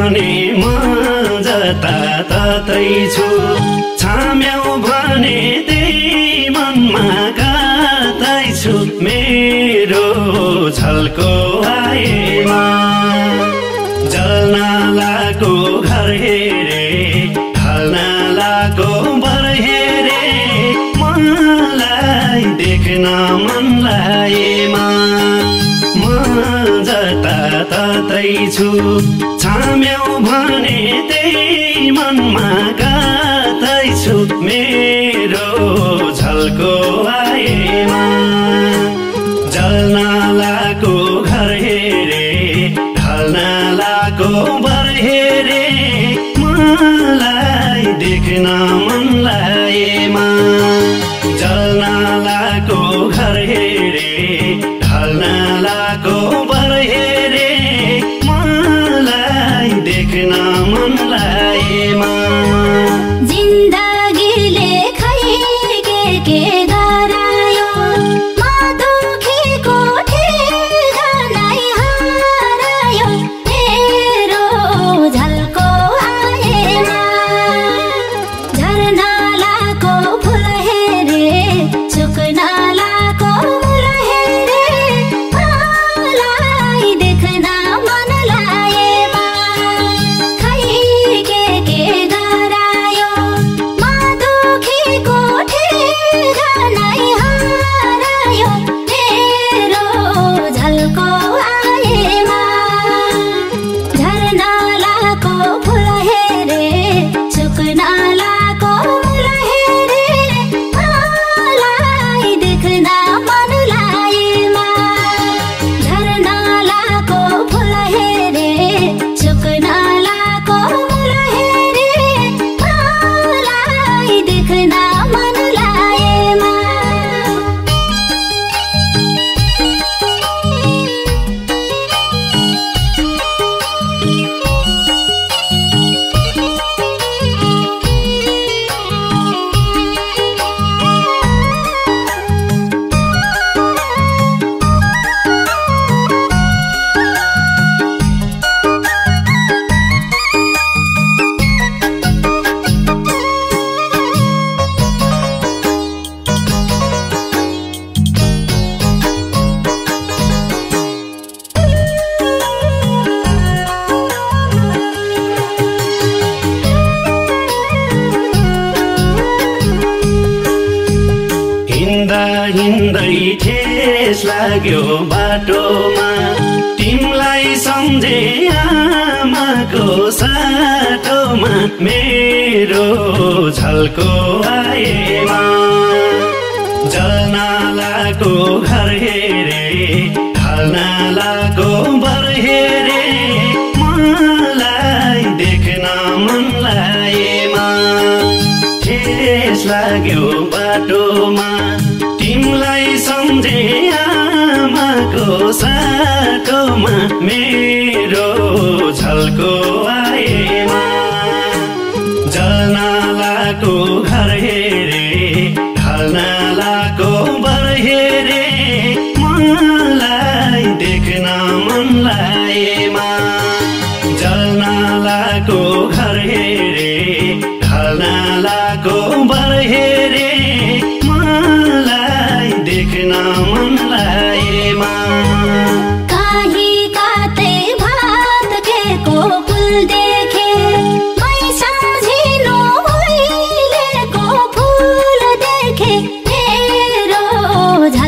भने म जताततै छु छाम्यौ भने त्यही मनमा कतै छु मेरो झल्को आएमा जलनालाको घर हेरे ढल्नालाको बर हेरे मलाई देख्न मन लागेमा म जताततै छु छाम्यौ भने त्यही मनमा कतै छु मेरो झल्को आएमा जलनालाको घर हेरे ढल्नालाको बर हेरे मलाई देख्न मन लागेमा जलनालाको घर हेरे ढल्नालाको बर हेरे मलाई देख्न मन लागेमा जिन्दगीले खै के के गरायो म दुखीको ठेगानै हरायो मेरो झल्को आएमा झरनालाको फुल हेरे सुकनालाको मूल हेरे मलाई देख्न मन लागेमा खै के के गरायो म दुखीको ठेगानै हरायो मेरो झल्को आएमा झरनालाको फुल हेरे सुकनालाको मूल हेरे मलाई देख्न मन लागेमा झरनालाको फुल हेरे सुकनालाको मूल हेरे मलाई देख्न मन लागेमा हिँड्दा हिँड्दै ठेस लाग्यो बाटोमा तिमलाई सम्झे आमाको साटोमा मेरो झल्को आएमा जलनालाको घर हेरे ढल्नालाको बर हेरे मलाई देख्न मन लागेमा ठेस लाग्यो बाटोमा तिमलाई सम्झे आमाको साटोमा मेरो झल्को आएमा जलनालाको घर हेरे ढल्नालाको बर हेरे मलाई देख्न मन लागेमा जलनालाको घर हेरे ढल्नालाको बर हेरे मलाई देख्न मन लागेमा काही कातै भात खेको पुल देखे मै सम्झिनु भइलेको फुल देखे मेरो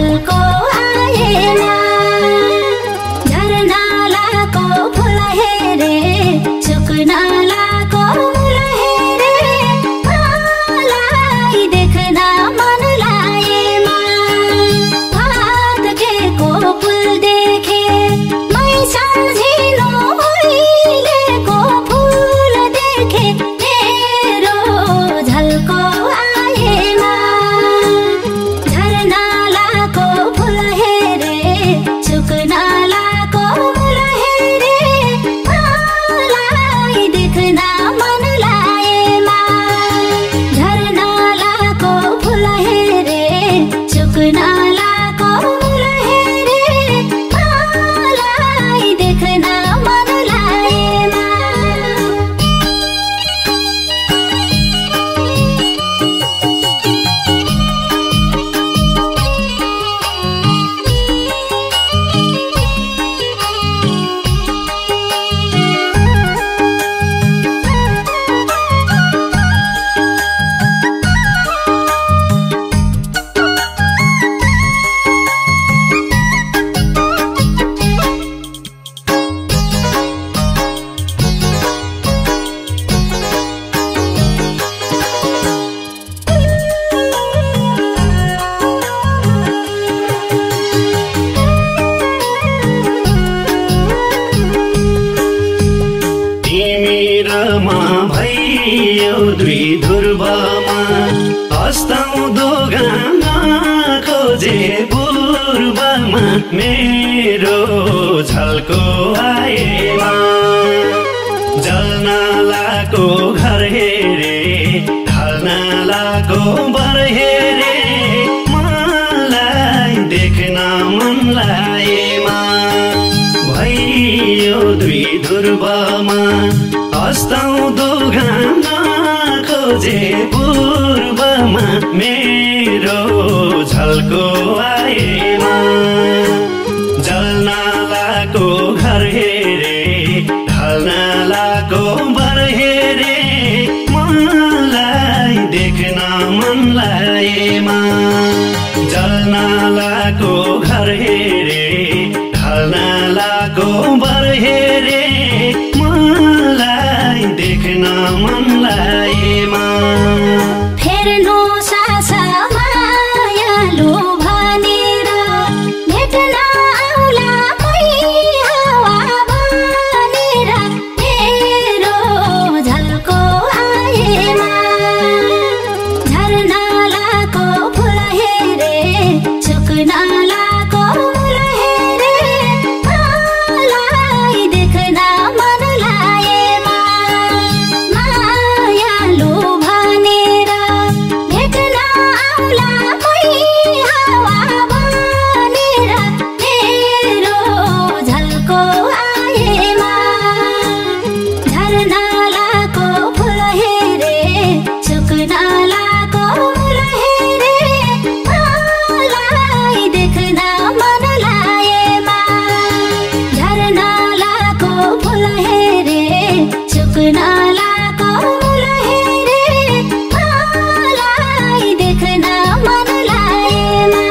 भइयो दुई ध्रुवमा अस्ताउँदो घाम खोजे पूर्वमा मेरो झल्को आएमा जल्नालाको घर हेरे ढल्नालाको बर हेरे मलाई देख्न मन लागेमा भइयो दुई ध्रुवमा अस्ताउँदो घाम खोजे पूर्वमा मेरो झल्को आएमा जल्नालाको घर हेरे ढल्नालाको बर हेरे मलाई देख्न मन लागेमा जल्नालाको घर हेरे ढल्नालाको बर हेरे मलाई देख्न मन लागेमा फेर्नु सासा मायालु भनेर भेट्न आउला कोही हावा भनेर मेरो झल्को आएमा झरनालाको फुल हेरे सुकनालाको फुल हेरे मलाई देख्न मन लागेमा मायालु भनेर भेट्न आउला कोही हावा भनेर मेरो झल्को आएमा झरनालाको फुल हेरे सुकनालाको फुल हेरे मलाई देख्न मन लागेमा झरनालाको फुल हेरे सुकनालाको फुल हेरे मलाई देख्न मन लागेमा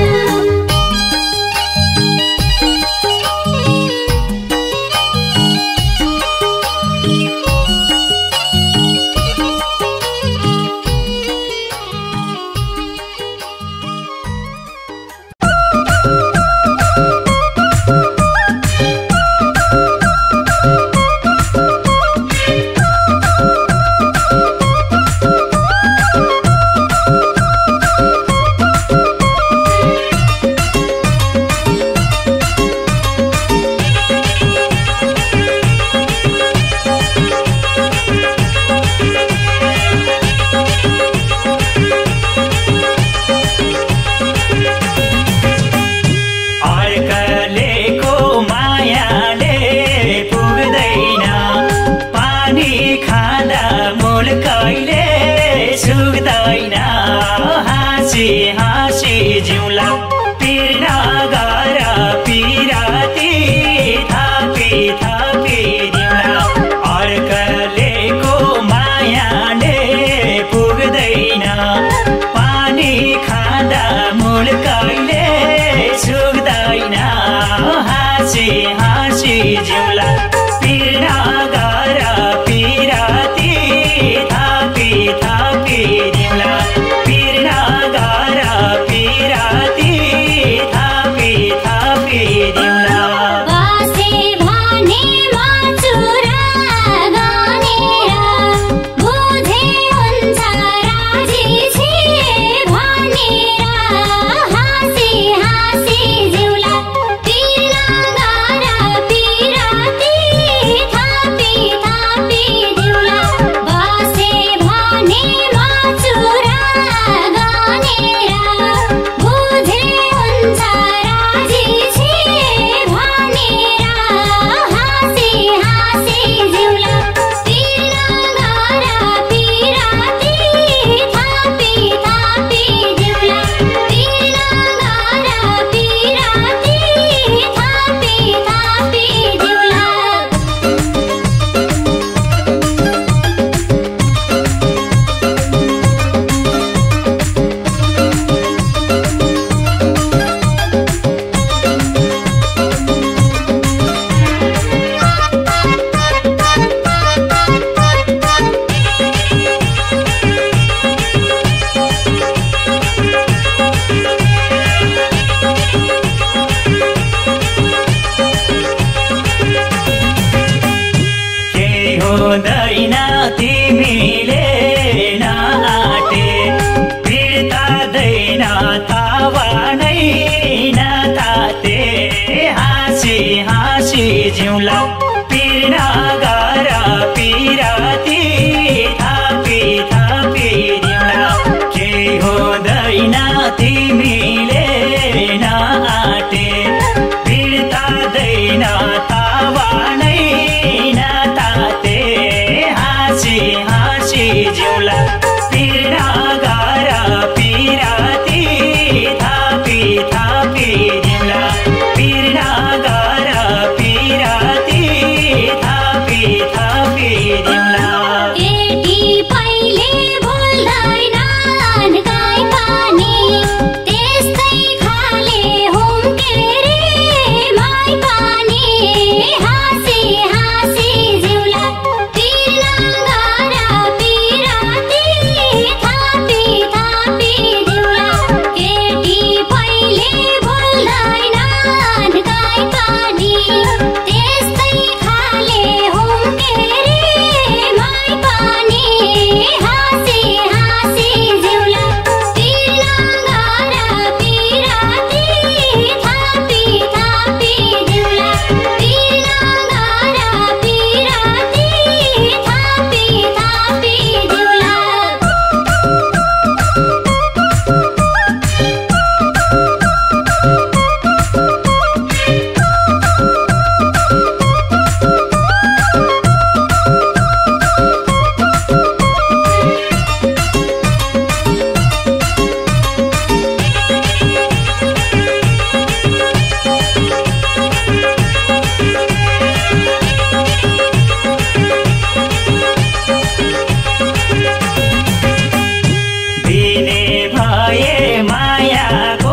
अर्कलेको मायाले पुग्दैन पानी खाँदा मूल कहिले सुक्दैन हाँसी हाँसी जिउला पिर नगर पिराती थापी थापी दिउला अर्कलेको मायाले पुग्दैन पानी खाँदा मूल कहिले सुक्दैन हाँसी हाँसी जिउला पिर नगर पिराती थापी थापी दिउला पिर नगर पिराती थापी थापी दिउला बासे भने माचुरा गनेर बुझे हुन्छ राजी छे भनेर हाँसी हाँसी जिउला पिर नगर नताते हाँसी हाँसी जिउला पिर नगर पिराती थापी थापी दिउला केही हुँदैन तिमीले नआटे बिर्तादैन तावा नै नताते हाँसी हाँसी जिउला पिर नगर पिराती थापी थापी दिउला पिर नगर पिराती थापी थापी दिउला केटी पहिले बोल्दैनन् गाई पानी त्यस्तै खाले हुम्के रे माई पानी हाँसी हाँसी जिउला पिर नगर पिराती थापी थापी दिउला केटी पहिले बोल्दैनन् गाई पानी त्यस्तै खाले हुम्के रे माई पानी हाँसी हाँसी जिउला पिर नगर पिराती थापी थापी दिउला पिर नगर पिराती थापी थापी दिउला दिने भए मायाको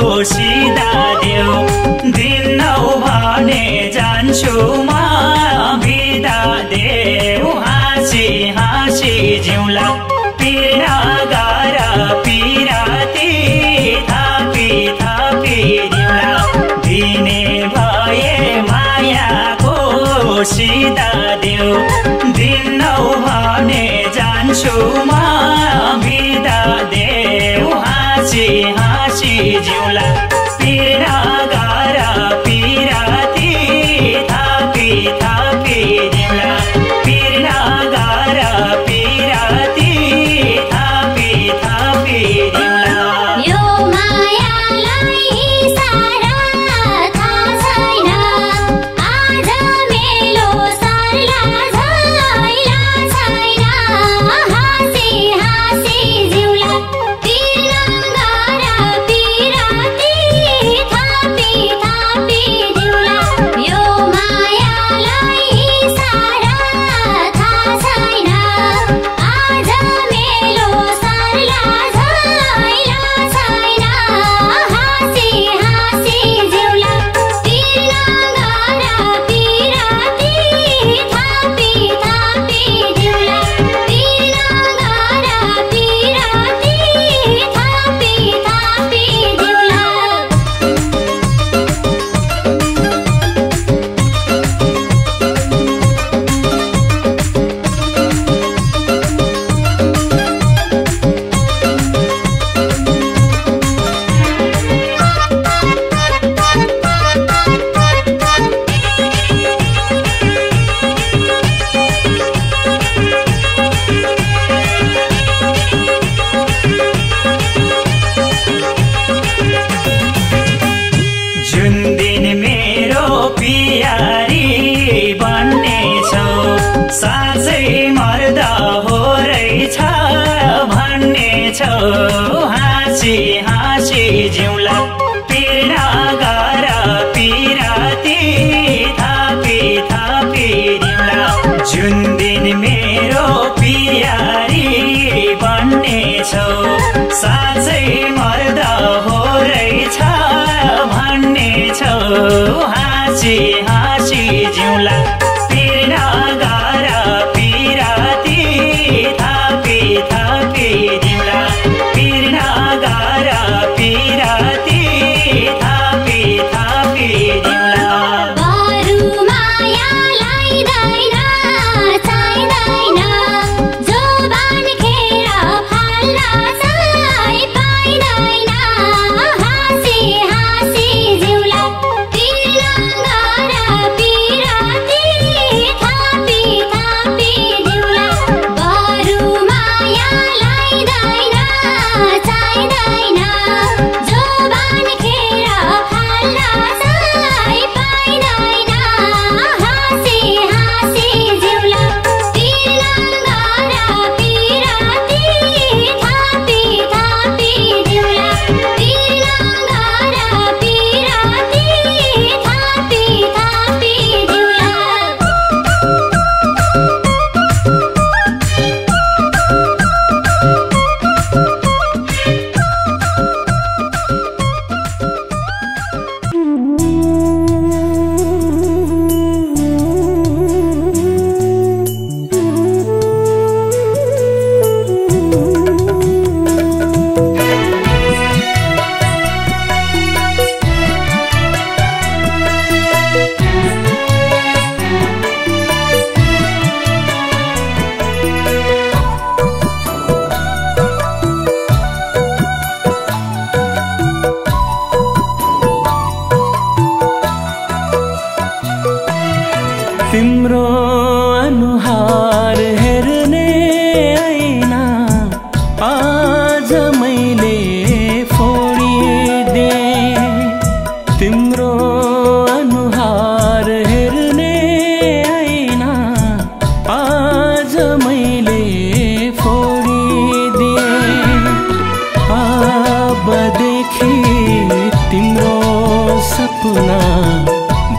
सिधा देऊ दिनौ भने जान्छु म बिदा देऊ हाँसी हाँसी जिउला पिर नगर पिराती थापी थापी दिउला दिने भए मायाको सिधा देऊ दिनौ भने जान्छु म बिदा देऊ हाँसी हाँसी जिउला पिर नगर पिराती थापी थापी दिउला पिर नगर पिराती थापी थापी दिउला यो मायालाई सारा थाहा छैन आज मेलो सर्ला झैला छैन हाँसी हाँसी जिउला पिर नगर पिराती थापी थापी दिउला यो मायालाई सारा थाहा छैन आज मेलो सर्ला झैला छैन हाँसी हाँसी जिउला पिर नगर पिराती थापी थापी दिउला पिर नगर पिराती थापी थापी दिउला जुन दिन मेरो पियारी बन्ने छौ साँच्चै मर्दा हो रहेछ भन्ने छौ हाँसी हाँसी जिउला पिर नगर पिराती थापी थापी दिउला जुन दिन मेरो पियारी बन्ने छौ साँच्चै मर्दा हो रहेछ भन्ने छौ हाँसी हाँसी जिउला पिर नगर पिराती थापी थापी दिउला पिर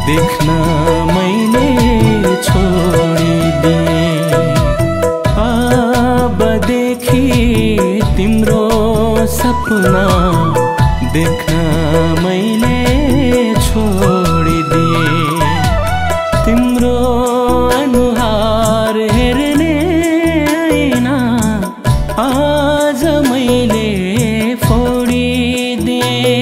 देख्न मैले छोडिदिएँ। अबदेखि तिम्रो सपना देख्न मैले छोडिदिएँ। तिम्रो अनुहार हेर्ने ऐना आज मैले फोडिदिएँ।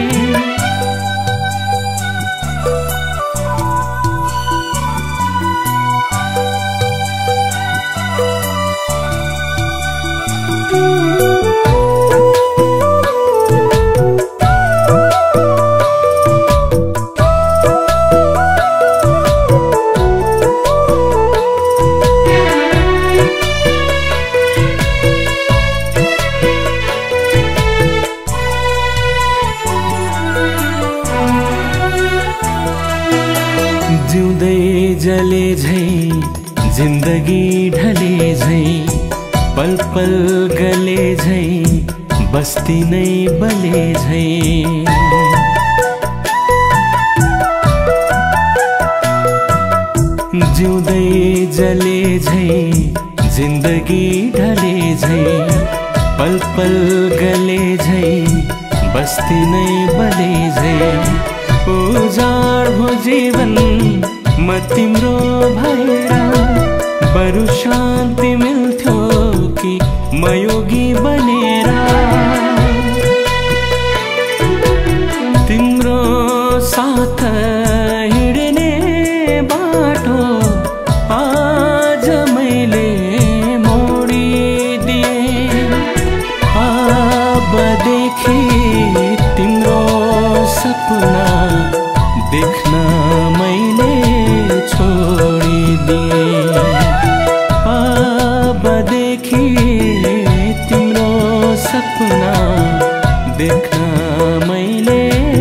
जिउँदै जले झै जिन्दगी ढले झै पल पल गले झै बस्ती नै बले झै। जिउँदै जले झै जिन्दगी ढले झै पल पल गले झै बस्ती नै बले झै। उजाड हो जीवन म तिम्रो भएर बरु शान्ति मिल्थ्यो कि म योगी बनेर। तिम्रो साथ हिँड्ने बाटो आज मैले मोडिदिएँ। अबदेखि तिम्रो सपना देख्न मैले छोडिदिएँ। अबदेखि तिम्रो सपना देख्न मैले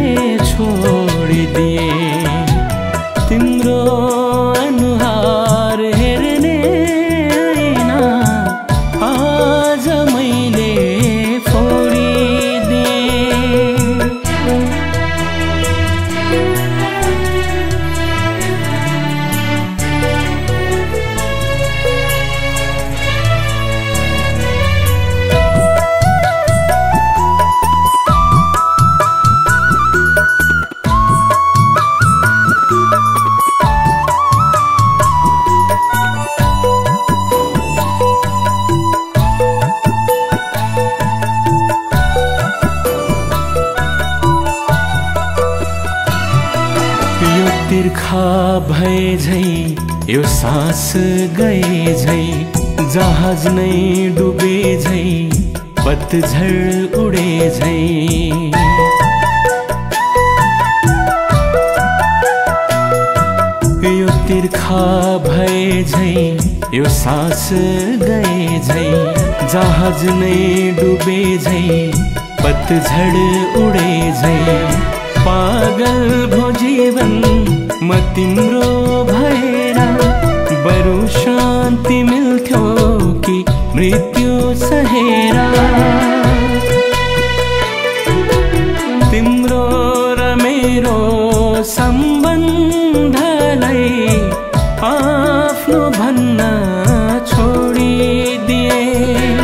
छोडिदिएँ। तिम्रो अनुहार हेर्ने ऐना आज मैले फोडिदिएँ। तिर्खा भए झै यो सास गए झै जहाज नै डुबे झै पतझड उडे झै। यो तिर्खा भए झै यो सास गए झै जहाज नै डुबे झै पतझड उडे झै। पागल भो जीवन म तिम्रो भएर बरु शान्ति मिल्थ्यो कि मृत्यु सहेर। तिम्रो र मेरो सम्बन्धलाई आफ्नो भन्न छोडिदिएँ।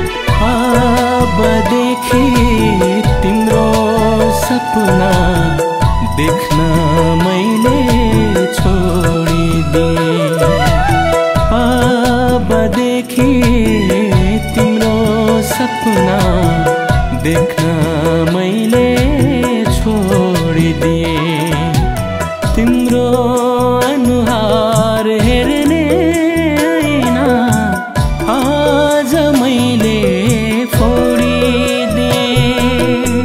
अबदेखि तिम्रो सपना देख्न मैले छोडिदिएँ। अबदेखि तिम्रो सपना देख्न मैले छोडिदिएँ। तिम्रो अनुहार हेर्ने ऐना आज मैले फोडिदिएँ।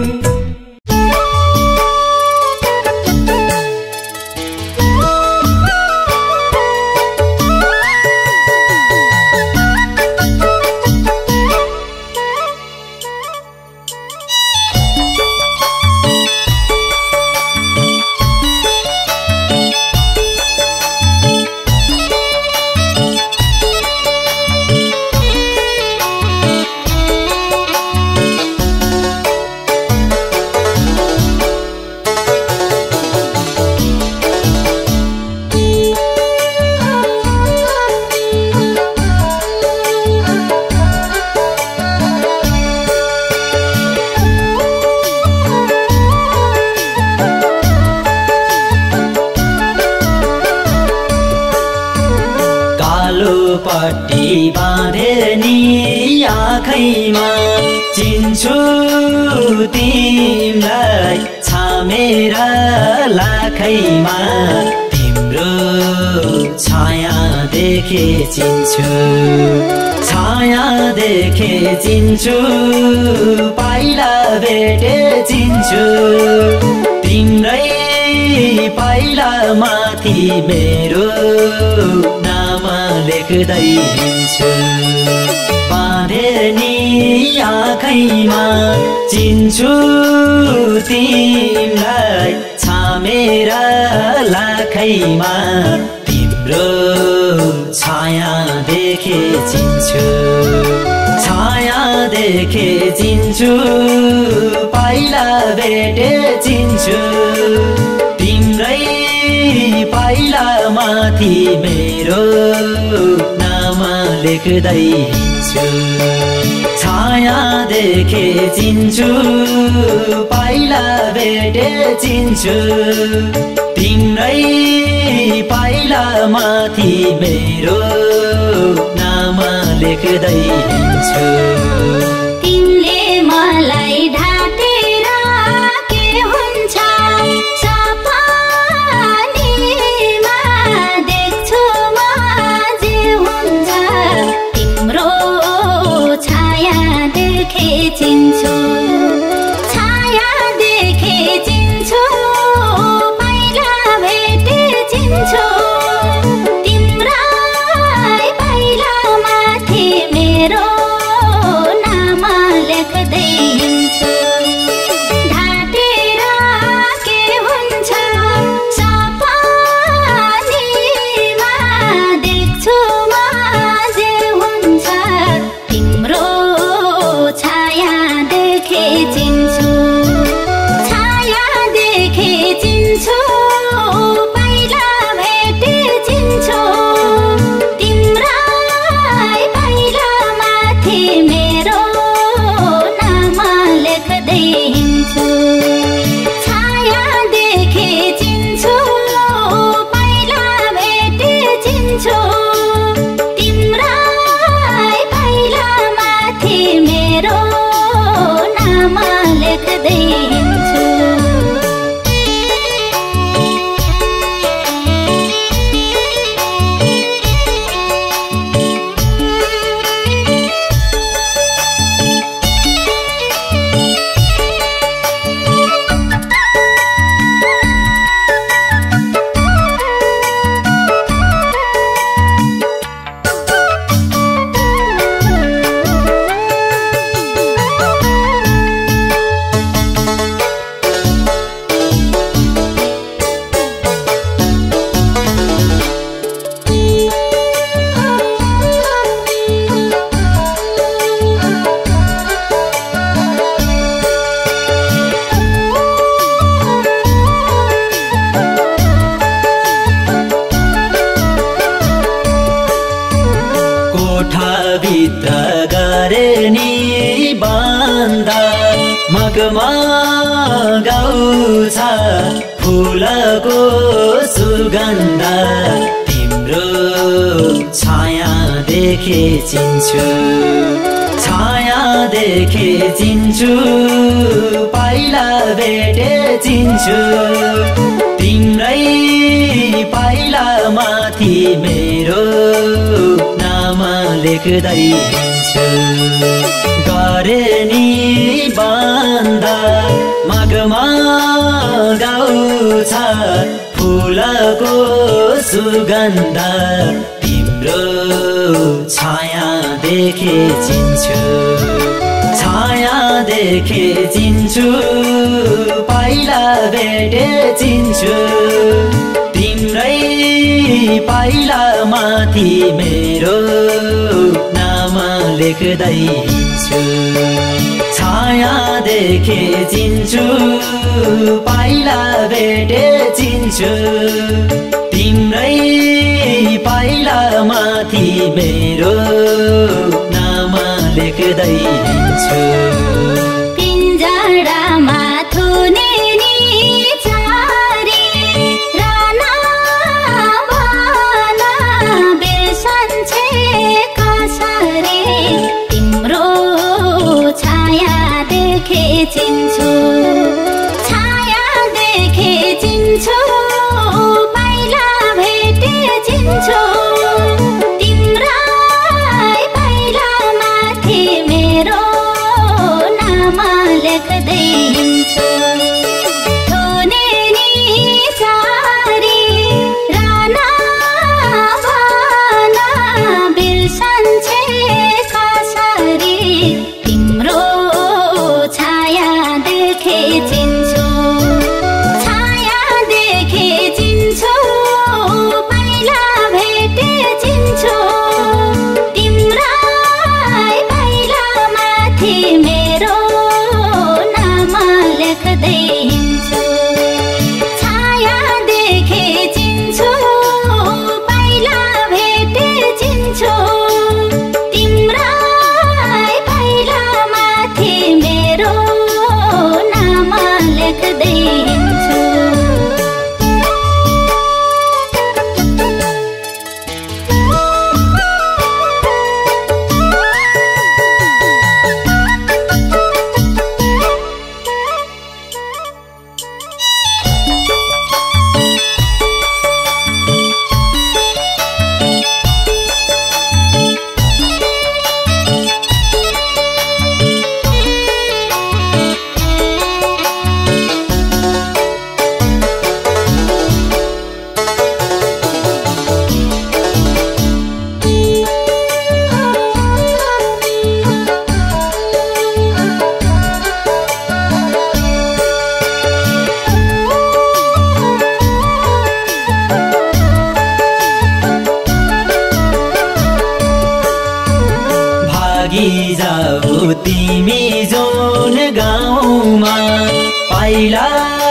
पट्टी बाँधे नि आँखैमा चिन्छु तिमलाई छामेर लाखैमा तिम्रो छाया देखे चिन्छु छाया देखे चिन्छु पाइला भेटे चिन्छु तिम्रै पाइला माथि मेरो नाम लेख्दै हिँड्छु बाँधेर नि आँखैमा चिन्छु तिमलाई छामेर लाखैमा तिम्रो छाया देखे चिन्छु छाया देखे चिन्छु पाइला भेटे चिन्छु तिम्रै पाइला माथि मेरो नाम लेख्दै हिँड्छु छाया देखे चिन्छु पाइला भेटे चिन्छु तिम्रै पाइला माथि मेरो नाम लेख्दै हिँड्छु तिमीले मलाई ढाकेर के हुन्छ सपनीमा देख्छु म जे हुन्छ तिम्रो छाया देखे चिन्छु छाया देखे चिन्छु पाइला भेटे चिन्छु तिम्रै पाइला माथि मेरो नाम लेख्दै हिँड्छु ढाकेर के हुन्छ सपनीमा देख्छु म जे हुन्छ तिम्रो छाया देखे चिन्छु छाया देखे चिन्छु पाइला भेटे चिन्छु तिम्रै पाइला माथि मेरो नाम लेख्दै हिँड्छु छाया देखे चिन्छु पाइला भेटे चिन्छु तिम्रै पाइला माथि मेरो नाम लेख्दै हिँड्छु कोठाभित्र गरे नि बान्दा मगमगाउँछ फुलको सुगन्ध तिम्रो छाया देखे चिन्छु छाया देखे चिन्छु पाइला भेटे चिन्छु तिम्रै पाइला माथि मेरो नाम लेख्दै हिँड्छु गरे नि बान्दा मगमगाउँछ फुलको सुगन्ध तिम्रो छाया देखे चिन्छु छाया देखे चिन्छु पाइला भेटे चिन्छु तिम्रै पाइला माथि मेरो नाम लेख्दै हिँड्छु छाया देखे चिन्छु पाइला भेटे चिन्छु तिम्रै पाइला माथि मेरो नाम लेख्दै हिँड्छु पिञ्जरामा थुने नि चारी राना भना बिर्सन्छे चिन्छु पहिला भेटे चिन्छु तिम्रै पहिला माथि मेरो नाम लेख्दै हिँड्छु थुने नि सारी राना भाना बिर्सन्छे कसरी तिम्रो छाया देखे चिन्छु छाया देखे चिन्छु पहिला भेटे चिन्छु तिम्रै पहिला माथि मेरो नाम लेख्दै हिँड्छु छाया देखे चिन्छु पहिला भेटे चिन्छु तिम्रै पहिला माथि मेरो नाम लेख्दै हिँड्छु जाऊ तिमी जुन गाउँमा पहिला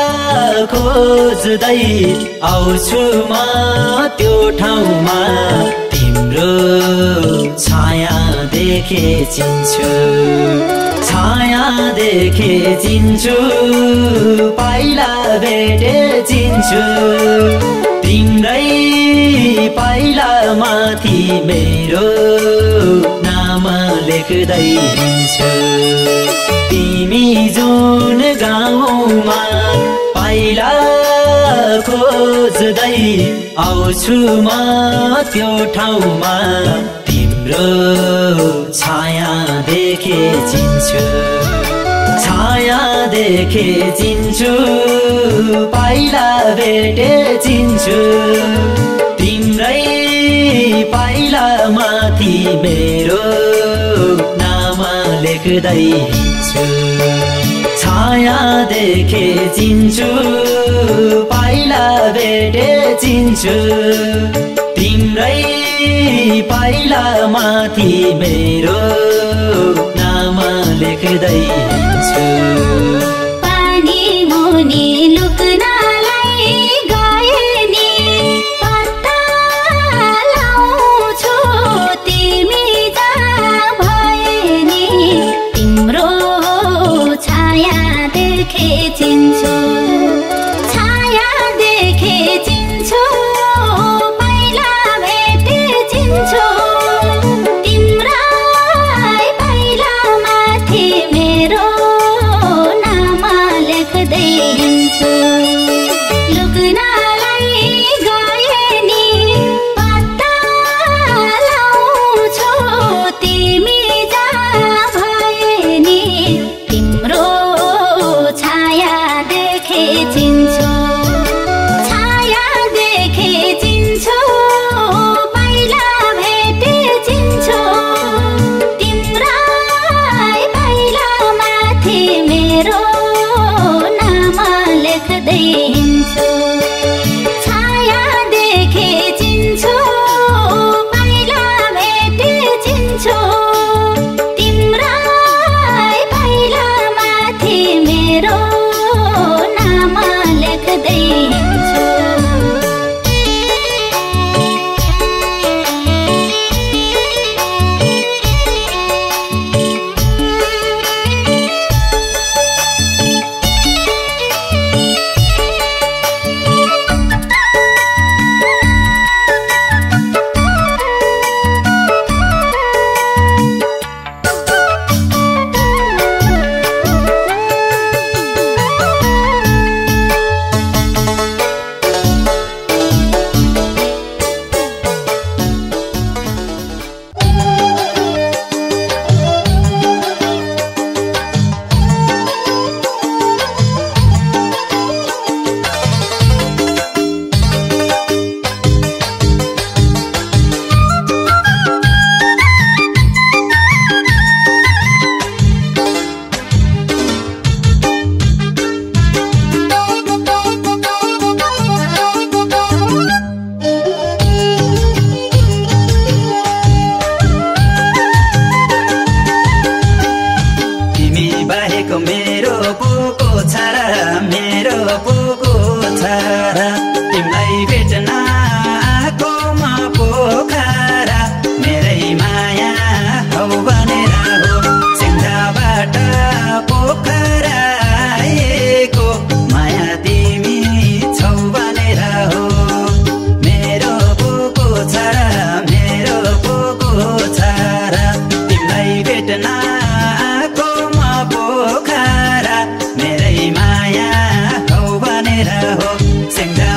खोज्दै आउँछु म त्यो ठाउँमा तिम्रो छाया देखे चिन्छु छाया देखे चिन्छु पहिला भेटे चिन्छु तिम्रै पहिला माथि मेरो नाम लेख्दै हिँड्छु तिमी जुन गाउँमा पहिला खोज्दै आउँछु म त्यो ठाउँमा तिम्रो छाया देखे चिन्छु छाया देखे चिन्छु पहिला भेटे चिन्छु तिम्रै पहिला माथि मेरो नाम लेख्दै हिँड्छु छाया देखे चिन्छु पहिला भेटे चिन्छु तिम्रै पहिला माथि मेरो नाम लेख्दै हिँड्छु पानी मुनि लुक्नलाई गए नि पत्ता लाउँछु तिमी जहाँ भए नि तिम्रो छाया देखे चिन्छु छाया देखे चिन्छु पहिला भेटे चिन्छु तिम्रै पहिला माथि मेरो नाम लेख्दै हिँड्छु लुक्नलाई गए नि पत्ता लाउँछु तिमी जहाँ भए नि तिम्रो छाया देखे चिन्छु छाया देखे चिन्छु पहिला भेटे चिन्छु तिम्रै पहिला माथि मेरो नाम लेख्दै हिँड्छु छाया देखे चिन्छु पहिला भेटे चिन्छु तिम्रै पहिला माथि मेरो नाम लेख्दै हिँड्छु छारा तिमीलाई भेट्न आएको म पोखरा मेरै माया हौ भनेर हो सिन्धाबाट पोखरा आएको माया तिमी छौ भनेर हो मेरो पोको छारा मेरो पोको छारा तिमीलाई भेट्न आएको म पोखरा मेरै माया हौ भनेर हो सिन्धा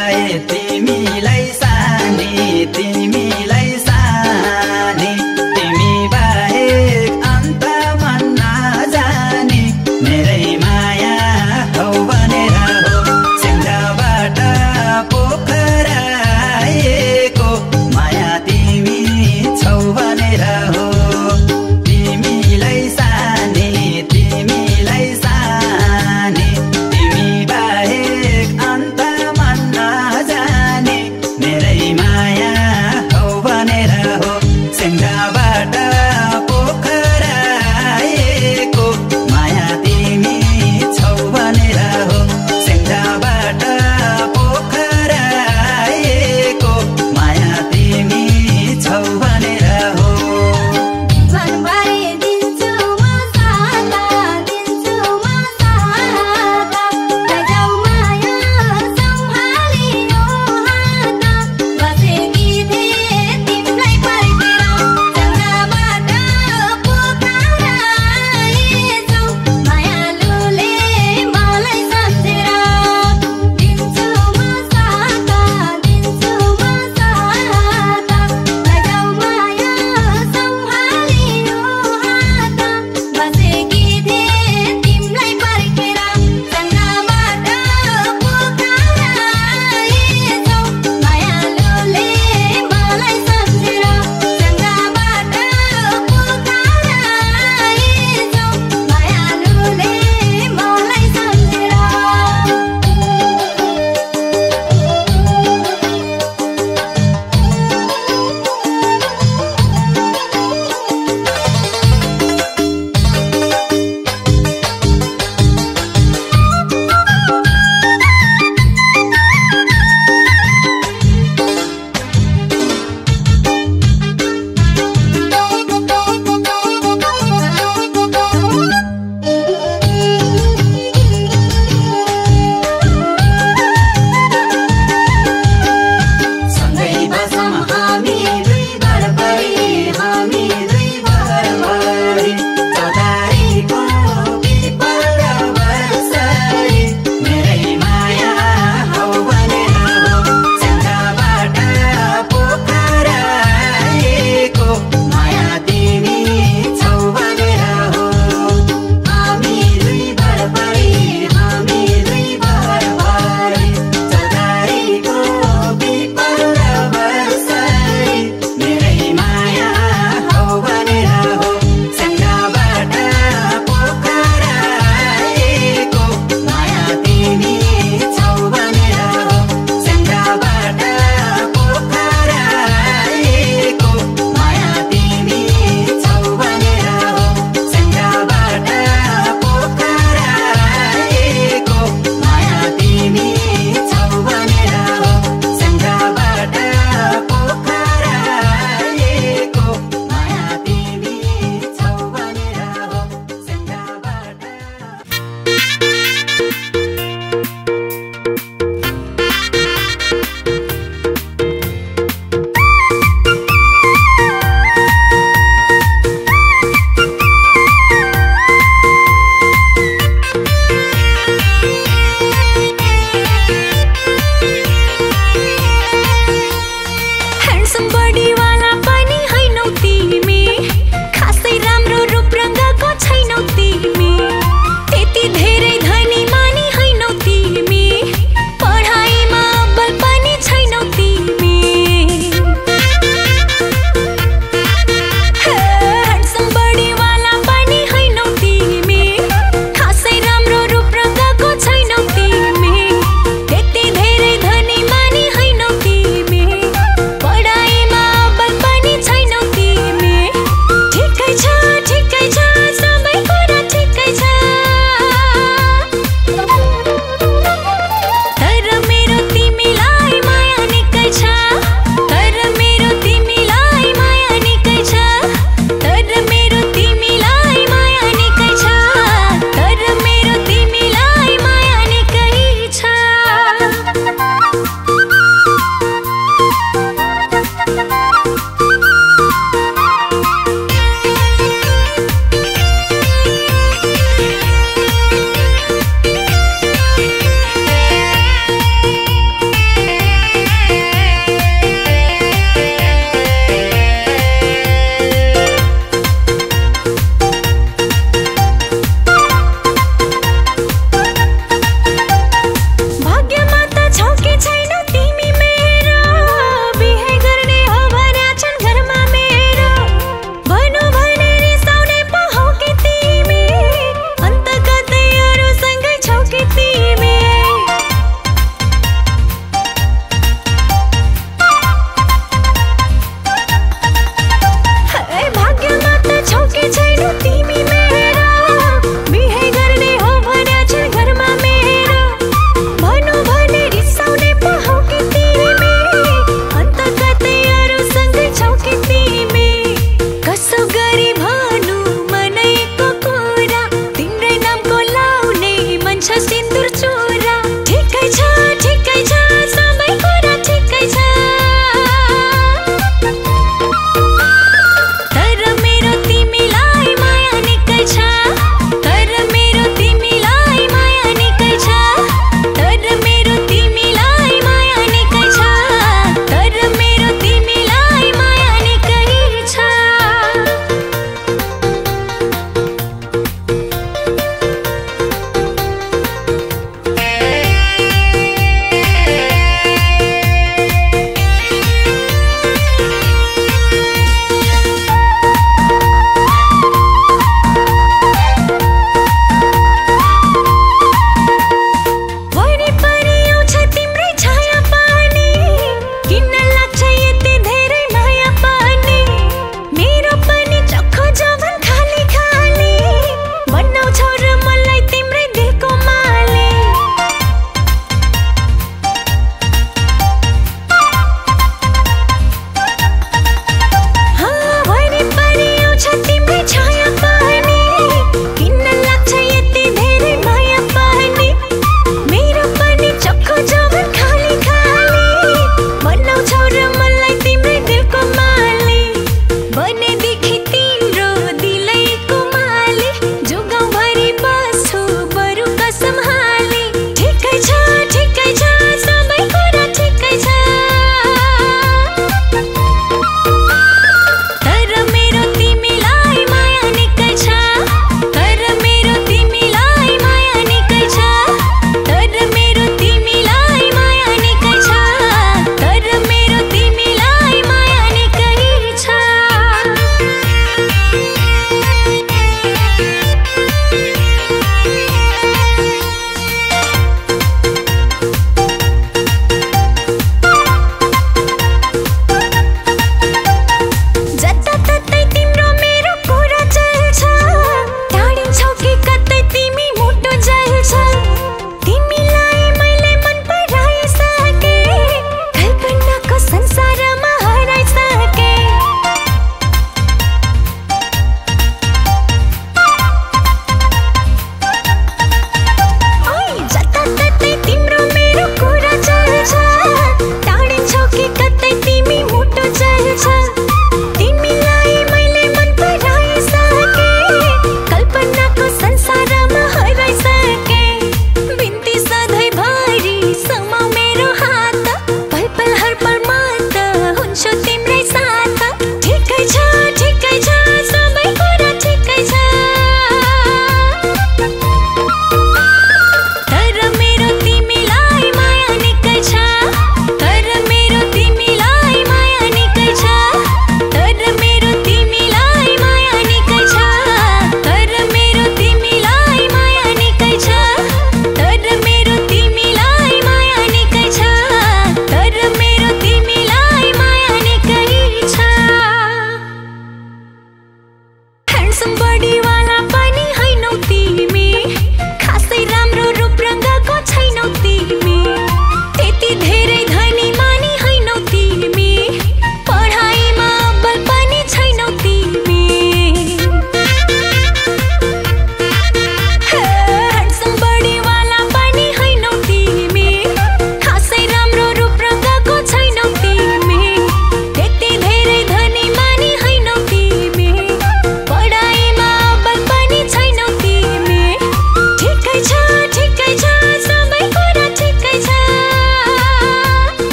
यति